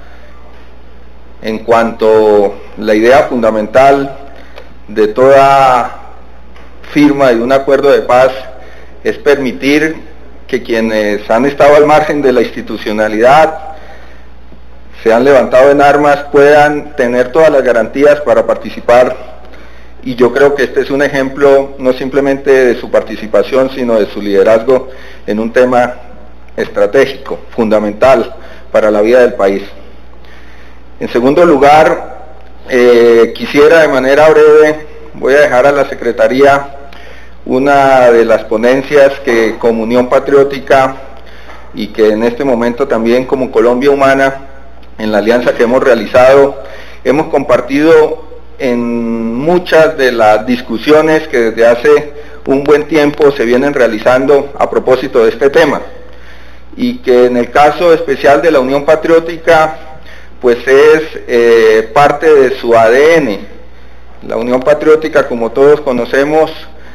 En cuanto a la idea fundamental de toda firma de un acuerdo de paz es permitir que quienes han estado al margen de la institucionalidad, se han levantado en armas, puedan tener todas las garantías para participar, y yo creo que este es un ejemplo no simplemente de su participación, sino de su liderazgo en un tema estratégico, fundamental para la vida del país. En segundo lugar, Eh, quisiera de manera breve, voy a dejar a la Secretaría una de las ponencias que como Unión Patriótica y que en este momento también como Colombia Humana, en la alianza que hemos realizado, hemos compartido en muchas de las discusiones que desde hace un buen tiempo se vienen realizando a propósito de este tema, y que en el caso especial de la Unión Patriótica pues es eh, parte de su A D N. La Unión Patriótica, como todos conocemos,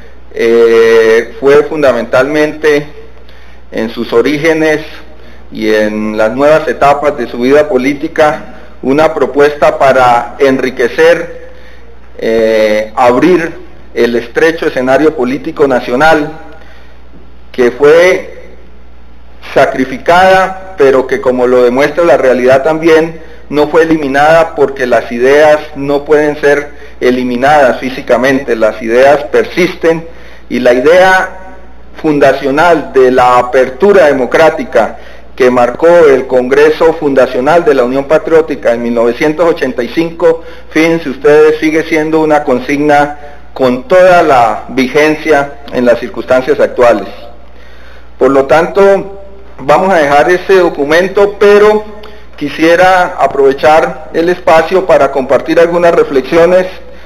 eh, fue fundamentalmente en sus orígenes y en las nuevas etapas de su vida política una propuesta para enriquecer, eh, abrir el estrecho escenario político nacional, que fue sacrificada, pero que, como lo demuestra la realidad también, no fue eliminada, porque las ideas no pueden ser eliminadas físicamente, las ideas persisten, y la idea fundacional de la apertura democrática que marcó el Congreso Fundacional de la Unión Patriótica en mil novecientos ochenta y cinco, fíjense ustedes, sigue siendo una consigna con toda la vigencia en las circunstancias actuales. Por lo tanto, vamos a dejar ese documento, pero quisiera aprovechar el espacio para compartir algunas reflexiones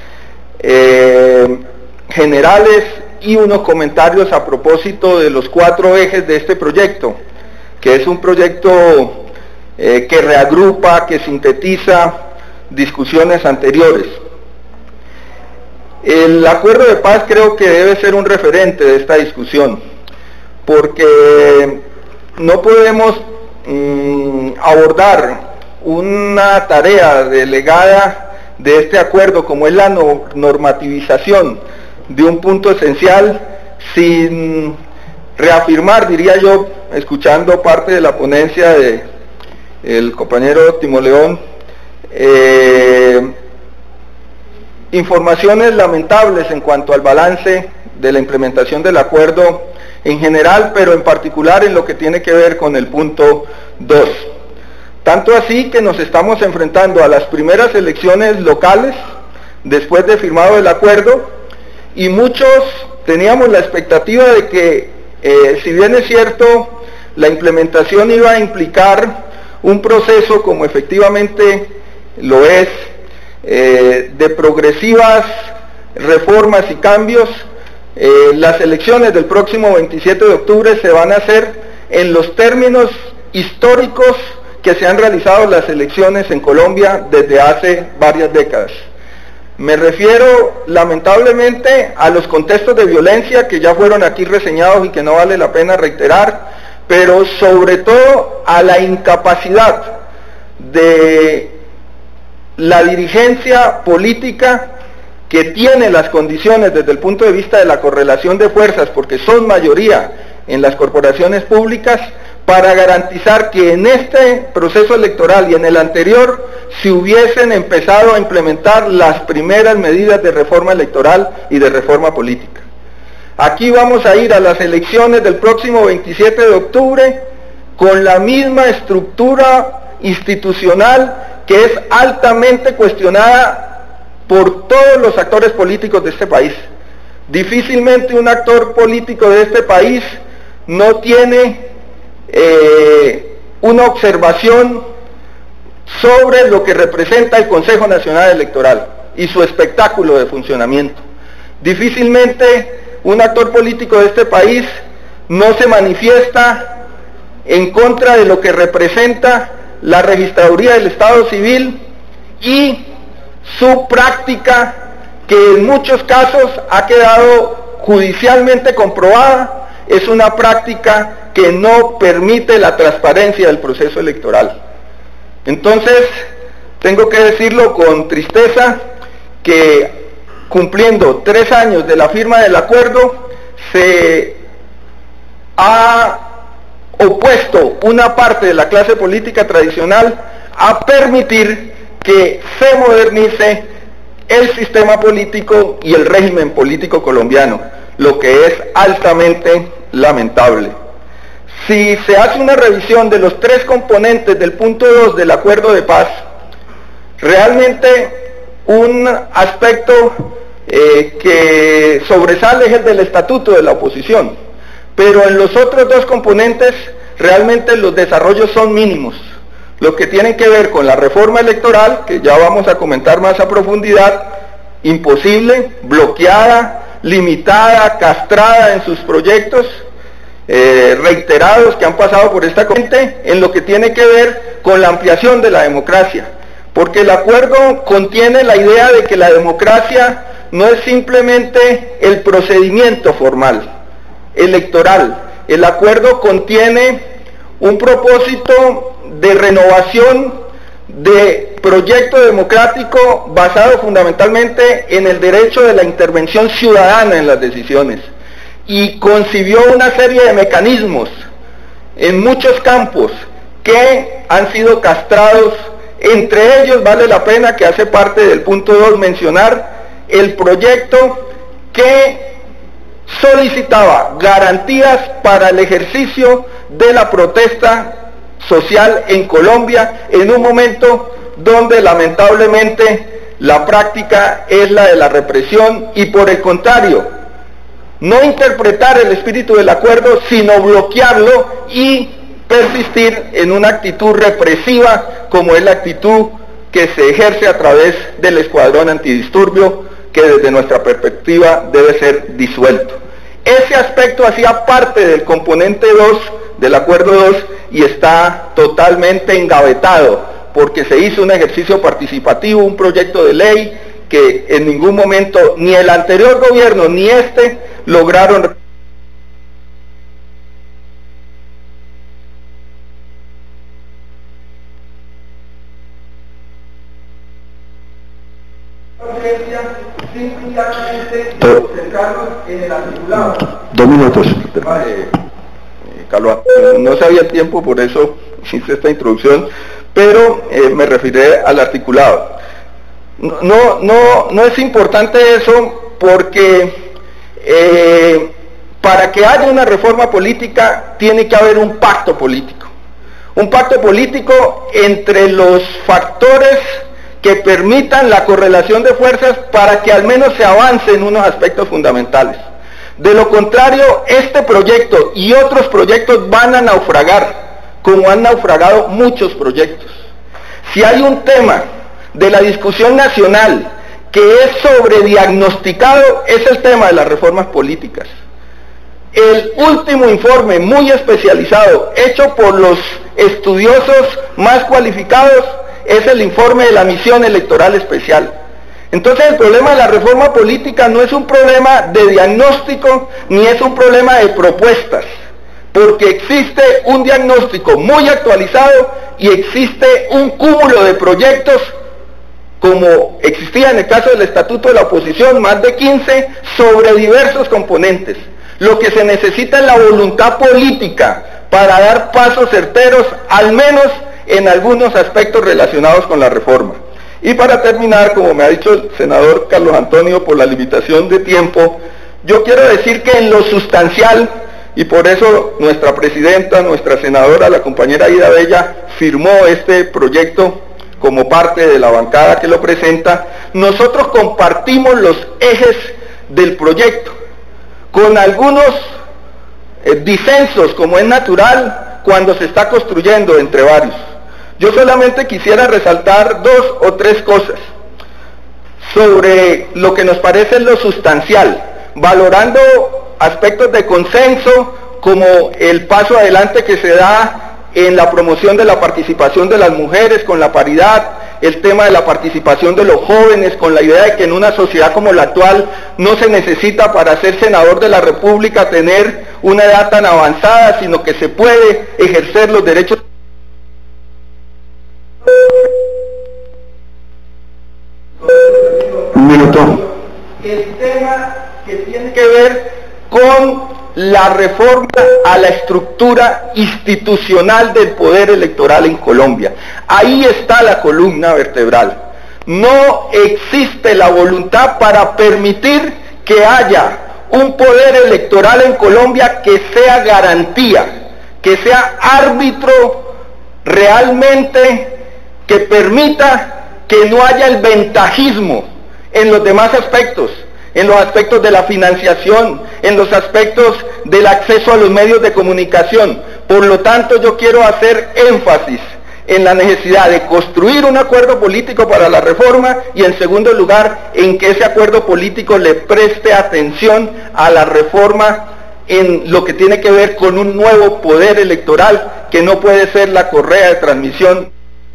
eh, generales y unos comentarios a propósito de los cuatro ejes de este proyecto, que es un proyecto eh, que reagrupa, que sintetiza discusiones anteriores. El acuerdo de paz creo que debe ser un referente de esta discusión, porque no podemos mm, abordar una tarea delegada de este acuerdo como es la no, normativización de un punto esencial sin reafirmar, diría yo, escuchando parte de la ponencia de el compañero Timo León, eh, informaciones lamentables en cuanto al balance de la implementación del acuerdo en general, pero en particular en lo que tiene que ver con el punto dos. Tanto así que nos estamos enfrentando a las primeras elecciones locales después de firmado el acuerdo, y muchos teníamos la expectativa de que, eh, si bien es cierto, la implementación iba a implicar un proceso, como efectivamente lo es, eh, de progresivas reformas y cambios. Eh, las elecciones del próximo veintisiete de octubre se van a hacer en los términos históricos que se han realizado las elecciones en Colombia desde hace varias décadas. Me refiero lamentablemente a los contextos de violencia que ya fueron aquí reseñados y que no vale la pena reiterar, pero sobre todo a la incapacidad de la dirigencia política, que tiene las condiciones desde el punto de vista de la correlación de fuerzas, porque son mayoría en las corporaciones públicas, para garantizar que en este proceso electoral y en el anterior se hubiesen empezado a implementar las primeras medidas de reforma electoral y de reforma política. Aquí vamos a ir a las elecciones del próximo veintisiete de octubre con la misma estructura institucional que es altamente cuestionada por todos los actores políticos de este país. Difícilmente un actor político de este país no tiene eh, una observación sobre lo que representa el Consejo Nacional Electoral y su espectáculo de funcionamiento. Difícilmente un actor político de este país no se manifiesta en contra de lo que representa la registraduría del Estado Civil y su práctica, que en muchos casos ha quedado judicialmente comprobada, es una práctica que no permite la transparencia del proceso electoral. Entonces, tengo que decirlo con tristeza, que cumpliendo tres años de la firma del acuerdo, se ha opuesto una parte de la clase política tradicional a permitir que se modernice el sistema político y el régimen político colombiano, lo que es altamente lamentable. Si se hace una revisión de los tres componentes del punto dos del acuerdo de paz, realmente un aspecto eh, que sobresale es el del estatuto de la oposición, pero en los otros dos componentes realmente los desarrollos son mínimos. Lo que tiene que ver con la reforma electoral, que ya vamos a comentar más a profundidad, imposible, bloqueada, limitada, castrada en sus proyectos eh, reiterados que han pasado por esta corte, en lo que tiene que ver con la ampliación de la democracia, porque el acuerdo contiene la idea de que la democracia no es simplemente el procedimiento formal electoral. El acuerdo contiene un propósito de renovación de proyecto democrático basado fundamentalmente en el derecho de la intervención ciudadana en las decisiones, y concibió una serie de mecanismos en muchos campos que han sido castrados. Entre ellos vale la pena, que hace parte del punto dos, mencionar el proyecto que solicitaba garantías para el ejercicio de la protesta social en Colombia, en un momento donde lamentablemente la práctica es la de la represión, y por el contrario, no interpretar el espíritu del acuerdo, sino bloquearlo y persistir en una actitud represiva, como es la actitud que se ejerce a través del escuadrón antidisturbio, que desde nuestra perspectiva debe ser disuelto. Ese aspecto hacía parte del componente dos del acuerdo dos y está totalmente engavetado, porque se hizo un ejercicio participativo, un proyecto de ley que en ningún momento ni el anterior gobierno ni este lograron. Dos minutos. Eh, Carlos, no sabía el tiempo, por eso hice esta introducción, pero eh, me referiré al articulado. No, no, no es importante eso, porque eh, para que haya una reforma política tiene que haber un pacto político. Un pacto político entre los factores que permitan la correlación de fuerzas para que al menos se avance en unos aspectos fundamentales. De lo contrario, este proyecto y otros proyectos van a naufragar, como han naufragado muchos proyectos. Si hay un tema de la discusión nacional que es sobrediagnosticado, es el tema de las reformas políticas. El último informe muy especializado, hecho por los estudiosos más cualificados, es el informe de la Misión Electoral Especial. Entonces el problema de la reforma política no es un problema de diagnóstico, ni es un problema de propuestas, porque existe un diagnóstico muy actualizado y existe un cúmulo de proyectos, como existía en el caso del Estatuto de la Oposición, más de quince, sobre diversos componentes. Lo que se necesita es la voluntad política para dar pasos certeros, al menos en algunos aspectos relacionados con la reforma. Y para terminar, como me ha dicho el senador Carlos Antonio, por la limitación de tiempo, yo quiero decir que en lo sustancial, y por eso nuestra presidenta, nuestra senadora, la compañera Ida Bella, firmó este proyecto como parte de la bancada que lo presenta, nosotros compartimos los ejes del proyecto, con algunos eh, disensos, como es natural cuando se está construyendo entre varios. Yo solamente quisiera resaltar dos o tres cosas sobre lo que nos parece lo sustancial, valorando aspectos de consenso, como el paso adelante que se da en la promoción de la participación de las mujeres con la paridad, el tema de la participación de los jóvenes, con la idea de que en una sociedad como la actual no se necesita para ser senador de la República tener una edad tan avanzada, sino que se puede ejercer los derechos. Un minuto. El tema que tiene que ver con la reforma a la estructura institucional del poder electoral en Colombia. Ahí está la columna vertebral. No existe la voluntad para permitir que haya un poder electoral en Colombia que sea garantía, que sea árbitro realmente, que permita que no haya el ventajismo en los demás aspectos, en los aspectos de la financiación, en los aspectos del acceso a los medios de comunicación. Por lo tanto, yo quiero hacer énfasis en la necesidad de construir un acuerdo político para la reforma y, en segundo lugar, en que ese acuerdo político le preste atención a la reforma en lo que tiene que ver con un nuevo poder electoral que no puede ser la correa de transmisión.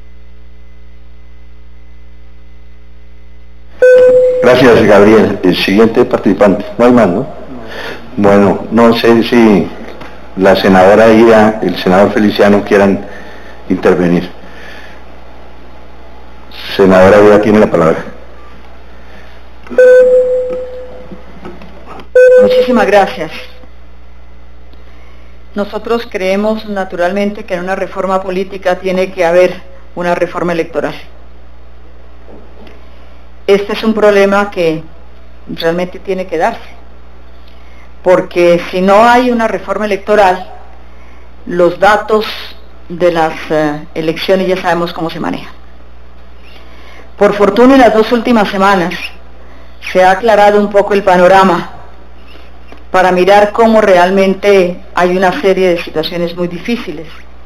Gracias, Gabriel. El siguiente participante. No hay más, ¿no? Bueno, no sé si la senadora Ida, el senador Feliciano quieran intervenir. Senadora Ida tiene la palabra. Muchísimas gracias. Nosotros creemos naturalmente que en una reforma política tiene que haber una reforma electoral. Este es un problema que realmente tiene que darse, porque si no hay una reforma electoral, los datos de las uh, elecciones ya sabemos cómo se manejan. Por fortuna, en las dos últimas semanas se ha aclarado un poco el panorama para mirar cómo realmente hay una serie de situaciones muy difíciles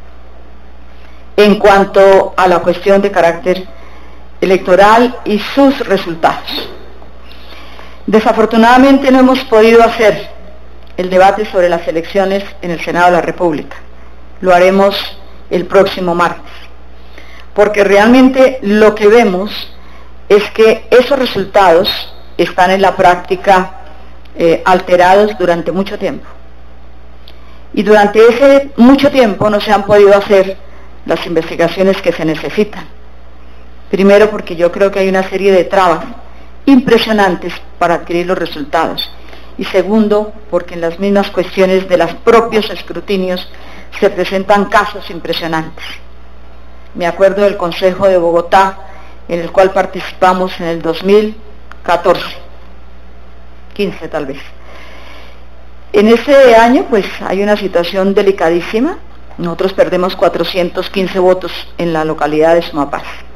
en cuanto a la cuestión de carácter electoral y sus resultados. Desafortunadamente no hemos podido hacer el debate sobre las elecciones en el Senado de la República. Lo haremos el próximo martes, porque realmente lo que vemos es que esos resultados están en la práctica eh, alterados durante mucho tiempo. Y durante ese mucho tiempo no se han podido hacer las investigaciones que se necesitan. Primero, porque yo creo que hay una serie de trabas impresionantes para adquirir los resultados. Y segundo, porque en las mismas cuestiones de los propios escrutinios se presentan casos impresionantes. Me acuerdo del Consejo de Bogotá, en el cual participamos en el dos mil catorce, quince tal vez. En ese año, pues, hay una situación delicadísima. Nosotros perdemos cuatrocientos quince votos en la localidad de Sumapaz.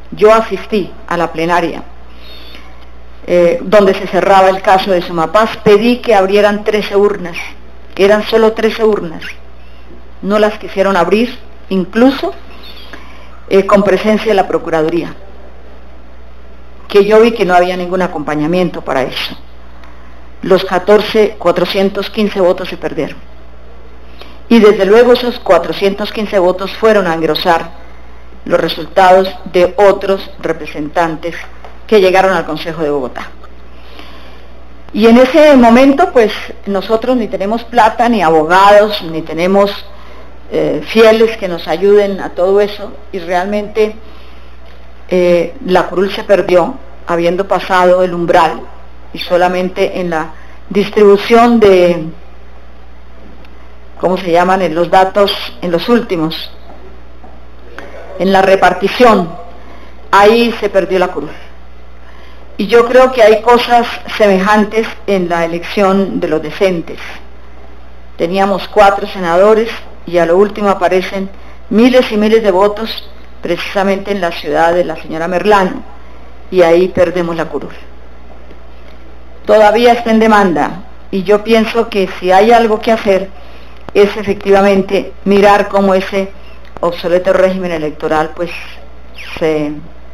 Yo asistí a la plenaria eh, donde se cerraba el caso de Sumapaz. Pedí que abrieran trece urnas, que eran solo trece urnas. No las quisieron abrir, incluso eh, con presencia de la Procuraduría, que yo vi que no había ningún acompañamiento para eso. Los catorce, cuatrocientos quince votos se perdieron. Y desde luego esos cuatrocientos quince votos fueron a engrosar los resultados de otros representantes que llegaron al Consejo de Bogotá. Y en ese momento, pues, nosotros ni tenemos plata, ni abogados, ni tenemos eh, fieles que nos ayuden a todo eso, y realmente eh, la curul se perdió, habiendo pasado el umbral, y solamente en la distribución de, ¿cómo se llaman?, en los datos, en los últimos, en la repartición, ahí se perdió la curul. Y yo creo que hay cosas semejantes en la elección de los decentes. Teníamos cuatro senadores y a lo último aparecen miles y miles de votos precisamente en la ciudad de la señora Merlano, y ahí perdemos la curul. Todavía está en demanda, y yo pienso que si hay algo que hacer es efectivamente mirar cómo ese obsoleto régimen electoral pues se,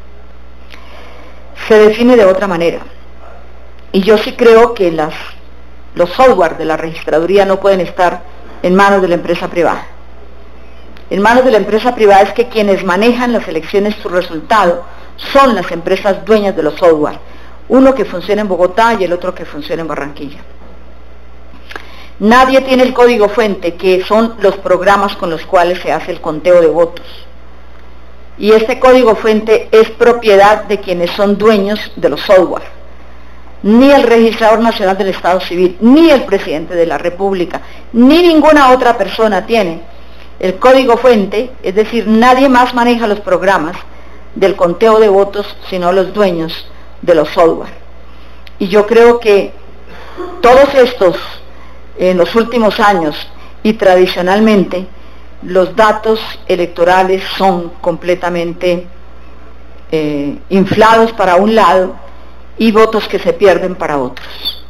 se define de otra manera. Y yo sí creo que las, los software de la registraduría no pueden estar en manos de la empresa privada. En manos de la empresa privada es que quienes manejan las elecciones, su resultado, son las empresas dueñas de los software. Uno que funciona en Bogotá y el otro que funciona en Barranquilla. Nadie tiene el código fuente, que son los programas con los cuales se hace el conteo de votos. Y este código fuente es propiedad de quienes son dueños de los software. Ni el Registrador Nacional del Estado Civil, ni el Presidente de la República, ni ninguna otra persona tiene el código fuente, es decir, nadie más maneja los programas del conteo de votos, sino los dueños de los software. Y yo creo que todos estos, en los últimos años y tradicionalmente, los datos electorales son completamente eh, inflados para un lado y votos que se pierden para otros.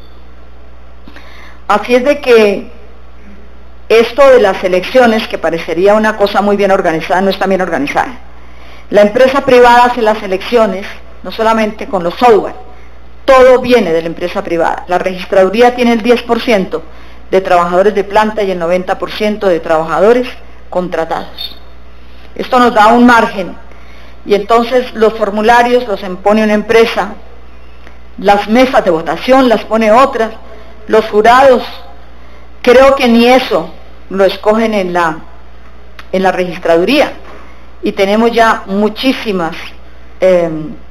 Así es de que esto de las elecciones, que parecería una cosa muy bien organizada, no está bien organizada. La empresa privada hace las elecciones no solamente con los software, todo viene de la empresa privada. La registraduría tiene el diez por ciento de trabajadores de planta y el noventa por ciento de trabajadores contratados. Esto nos da un margen, y entonces los formularios los impone una empresa, las mesas de votación las pone otra, los jurados, creo que ni eso lo escogen en la, en la registraduría, y tenemos ya muchísimas eh,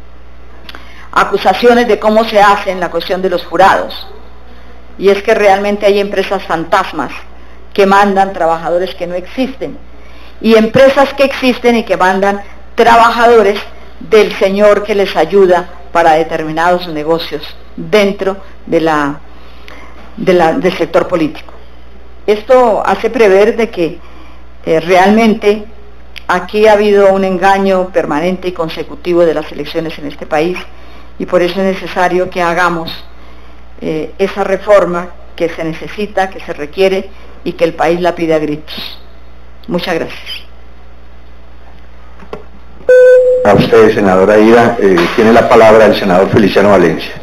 acusaciones de cómo se hace en la cuestión de los jurados, y es que realmente hay empresas fantasmas que mandan trabajadores que no existen, y empresas que existen y que mandan trabajadores del señor que les ayuda para determinados negocios dentro de la, de la, del sector político. Esto hace prever de que eh, realmente aquí ha habido un engaño permanente y consecutivo de las elecciones en este país, y por eso es necesario que hagamos eh, esa reforma que se necesita, que se requiere y que el país la pide a gritos. Muchas gracias. A usted, senadora Ida, eh, tiene la palabra el senador Feliciano Valencia.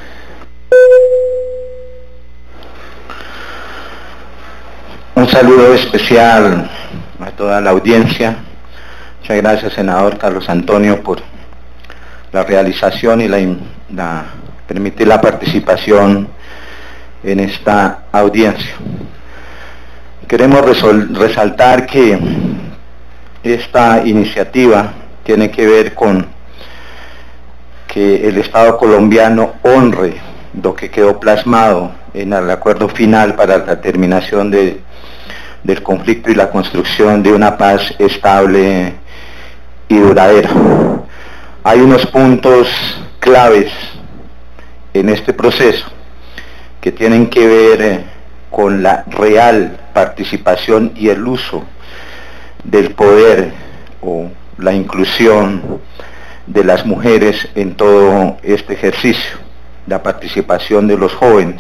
Un saludo especial a toda la audiencia. Muchas gracias, senador Carlos Antonio, por la realización y la, la permitir la participación en esta audiencia. Queremos resol, resaltar que esta iniciativa tiene que ver con que el Estado colombiano honre lo que quedó plasmado en el acuerdo final para la terminación de, del conflicto y la construcción de una paz estable y duradera. Hay unos puntos claves en este proceso que tienen que ver eh, con la real participación y el uso del poder o la inclusión de las mujeres en todo este ejercicio, la participación de los jóvenes.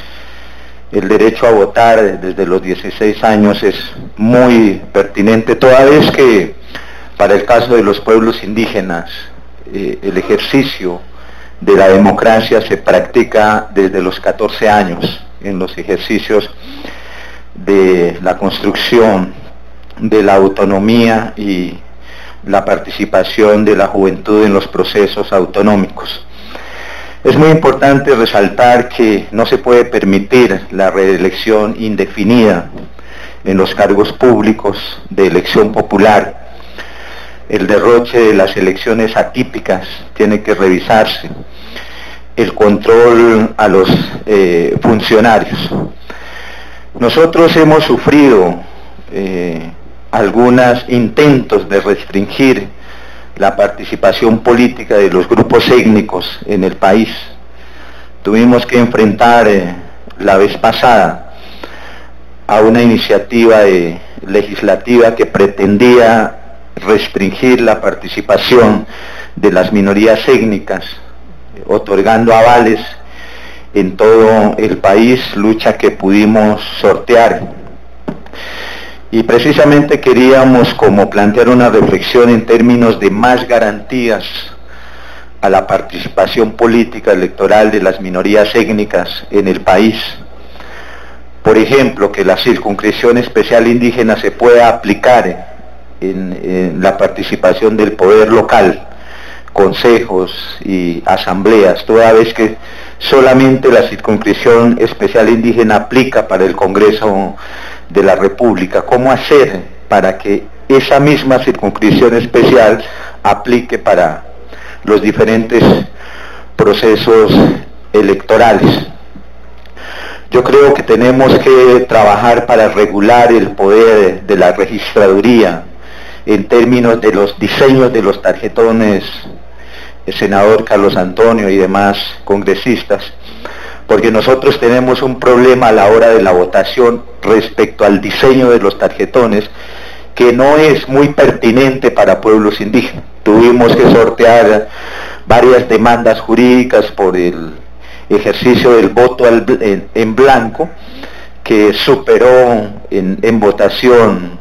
El derecho a votar desde los dieciséis años es muy pertinente, toda vez que para el caso de los pueblos indígenas eh, el ejercicio de la democracia se practica desde los catorce años en los ejercicios de la construcción de la autonomía y la participación de la juventud en los procesos autonómicos. Es muy importante resaltar que no se puede permitir la reelección indefinida en los cargos públicos de elección popular. El derroche de las elecciones atípicas tiene que revisarse. El control a los eh, funcionarios. Nosotros hemos sufrido eh, algunos intentos de restringir la participación política de los grupos étnicos en el país. Tuvimos que enfrentar eh, la vez pasada a una iniciativa eh, legislativa que pretendía restringir la participación de las minorías étnicas, otorgando avales en todo el país, lucha que pudimos sortear. Y precisamente queríamos como plantear una reflexión en términos de más garantías a la participación política electoral de las minorías étnicas en el país. Por ejemplo, que la circunscripción especial indígena se pueda aplicar en, en la participación del poder local, consejos y asambleas, toda vez que solamente la circunscripción especial indígena aplica para el Congreso de la República. ¿Cómo hacer para que esa misma circunscripción especial aplique para los diferentes procesos electorales? Yo creo que tenemos que trabajar para regular el poder de la registraduría en términos de los diseños de los tarjetones, el senador Carlos Antonio y demás congresistas, porque nosotros tenemos un problema a la hora de la votación respecto al diseño de los tarjetones que no es muy pertinente para pueblos indígenas. Tuvimos que sortear varias demandas jurídicas por el ejercicio del voto al, en, en blanco, que superó en, en votación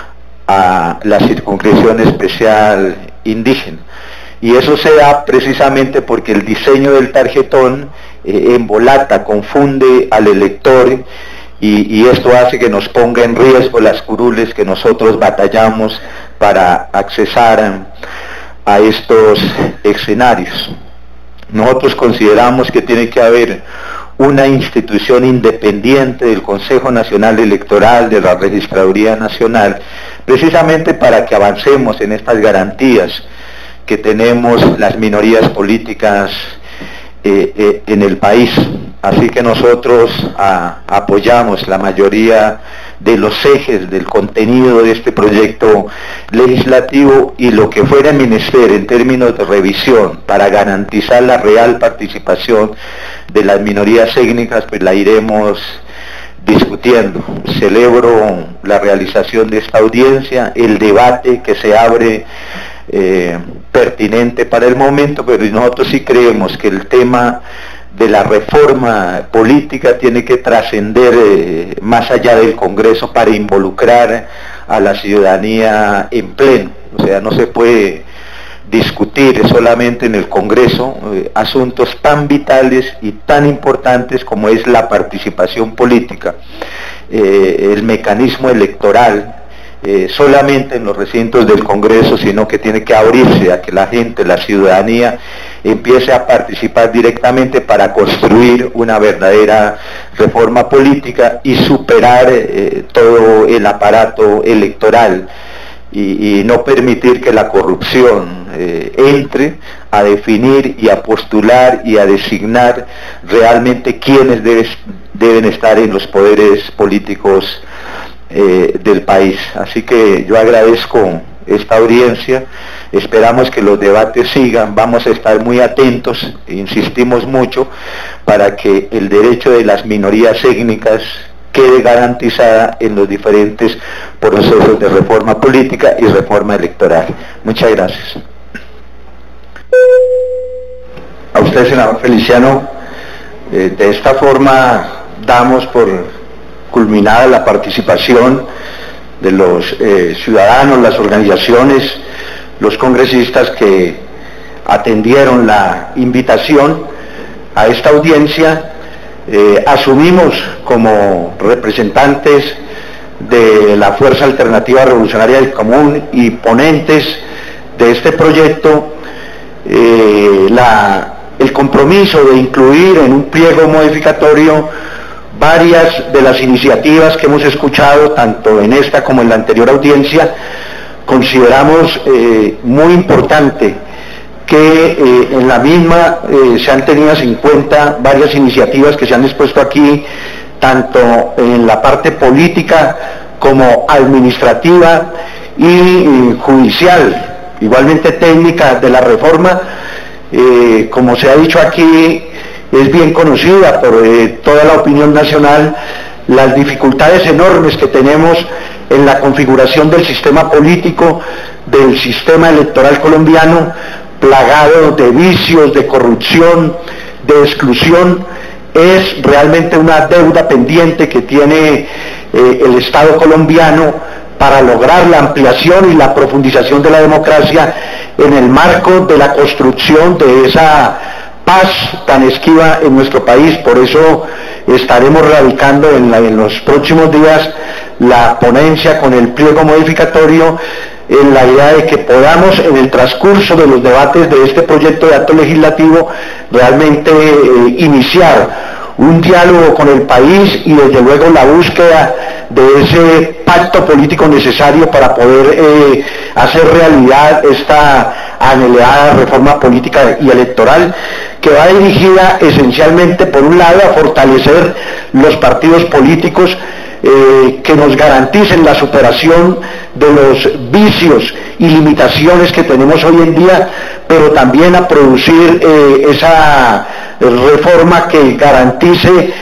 a la circunscripción especial indígena. Y eso se da precisamente porque el diseño del tarjetón eh, embolata, confunde al elector, y, y esto hace que nos ponga en riesgo las curules que nosotros batallamos para accesar a, a estos escenarios. Nosotros consideramos que tiene que haber una institución independiente del Consejo Nacional Electoral, de la Registraduría Nacional, precisamente para que avancemos en estas garantías que tenemos las minorías políticas eh, eh, en el país. Así que nosotros a, apoyamos la mayoría de los ejes del contenido de este proyecto legislativo, y lo que fuera menester en términos de revisión para garantizar la real participación de las minorías étnicas, pues la iremos discutiendo. Celebro la realización de esta audiencia, el debate que se abre eh, pertinente para el momento, pero nosotros sí creemos que el tema de la reforma política tiene que trascender eh, más allá del Congreso para involucrar a la ciudadanía en pleno. O sea, no se puede discutir solamente en el Congreso eh, asuntos tan vitales y tan importantes como es la participación política, eh, el mecanismo electoral, eh, solamente en los recintos del Congreso, sino que tiene que abrirse a que la gente, la ciudadanía, empiece a participar directamente para construir una verdadera reforma política y superar eh, todo el aparato electoral, y, y no permitir que la corrupción eh, entre a definir y a postular y a designar realmente quiénes debes, deben estar en los poderes políticos eh, del país. Así que yo agradezco esta audiencia, esperamos que los debates sigan, vamos a estar muy atentos, insistimos mucho para que el derecho de las minorías étnicas quede garantizada en los diferentes procesos de reforma política y reforma electoral. Muchas gracias. a usted, senador Feliciano. Eh, de esta forma damos por culminada la participación de los eh, ciudadanos, las organizaciones, los congresistas que atendieron la invitación a esta audiencia. Eh, asumimos como representantes de la Fuerza Alternativa Revolucionaria del Común y ponentes de este proyecto eh, la, el compromiso de incluir en un pliego modificatorio varias de las iniciativas que hemos escuchado tanto en esta como en la anterior audiencia. Consideramos eh, muy importante que eh, en la misma eh, se han tenido en cuenta varias iniciativas que se han expuesto aquí, tanto en la parte política como administrativa y eh, judicial, igualmente técnica de la reforma. Eh, como se ha dicho aquí, es bien conocida por eh, toda la opinión nacional las dificultades enormes que tenemos en la configuración del sistema político, del sistema electoral colombiano, plagado de vicios, de corrupción, de exclusión. Es realmente una deuda pendiente que tiene eh, el Estado colombiano para lograr la ampliación y la profundización de la democracia en el marco de la construcción de esa paz tan esquiva en nuestro país. Por eso estaremos radicando en, la, en los próximos días la ponencia con el pliego modificatorio, en la idea de que podamos en el transcurso de los debates de este proyecto de acto legislativo realmente eh, iniciar un diálogo con el país y desde luego la búsqueda de ese pacto político necesario para poder eh, hacer realidad esta anhelada reforma política y electoral, que va dirigida esencialmente, por un lado, a fortalecer los partidos políticos eh, que nos garanticen la superación de los vicios y limitaciones que tenemos hoy en día, pero también a producir eh, esa reforma que garantice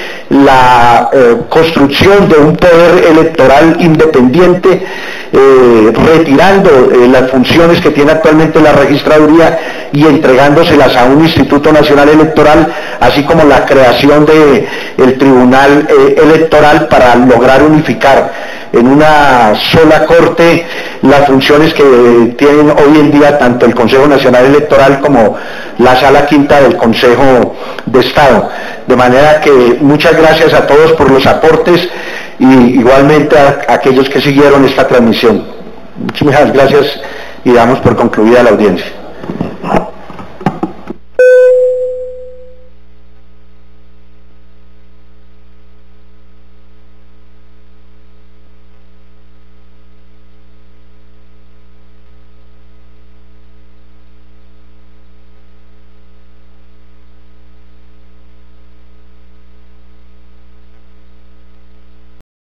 la eh, construcción de un poder electoral independiente, eh, retirando eh, las funciones que tiene actualmente la registraduría y entregándoselas a un Instituto Nacional Electoral, así como la creación de el Tribunal eh, Electoral para lograr unificar en una sola corte las funciones que tienen hoy en día tanto el Consejo Nacional Electoral como la Sala Quinta del Consejo de Estado. De manera que muchas gracias a todos por los aportes y igualmente a aquellos que siguieron esta transmisión. Muchas gracias y damos por concluida la audiencia.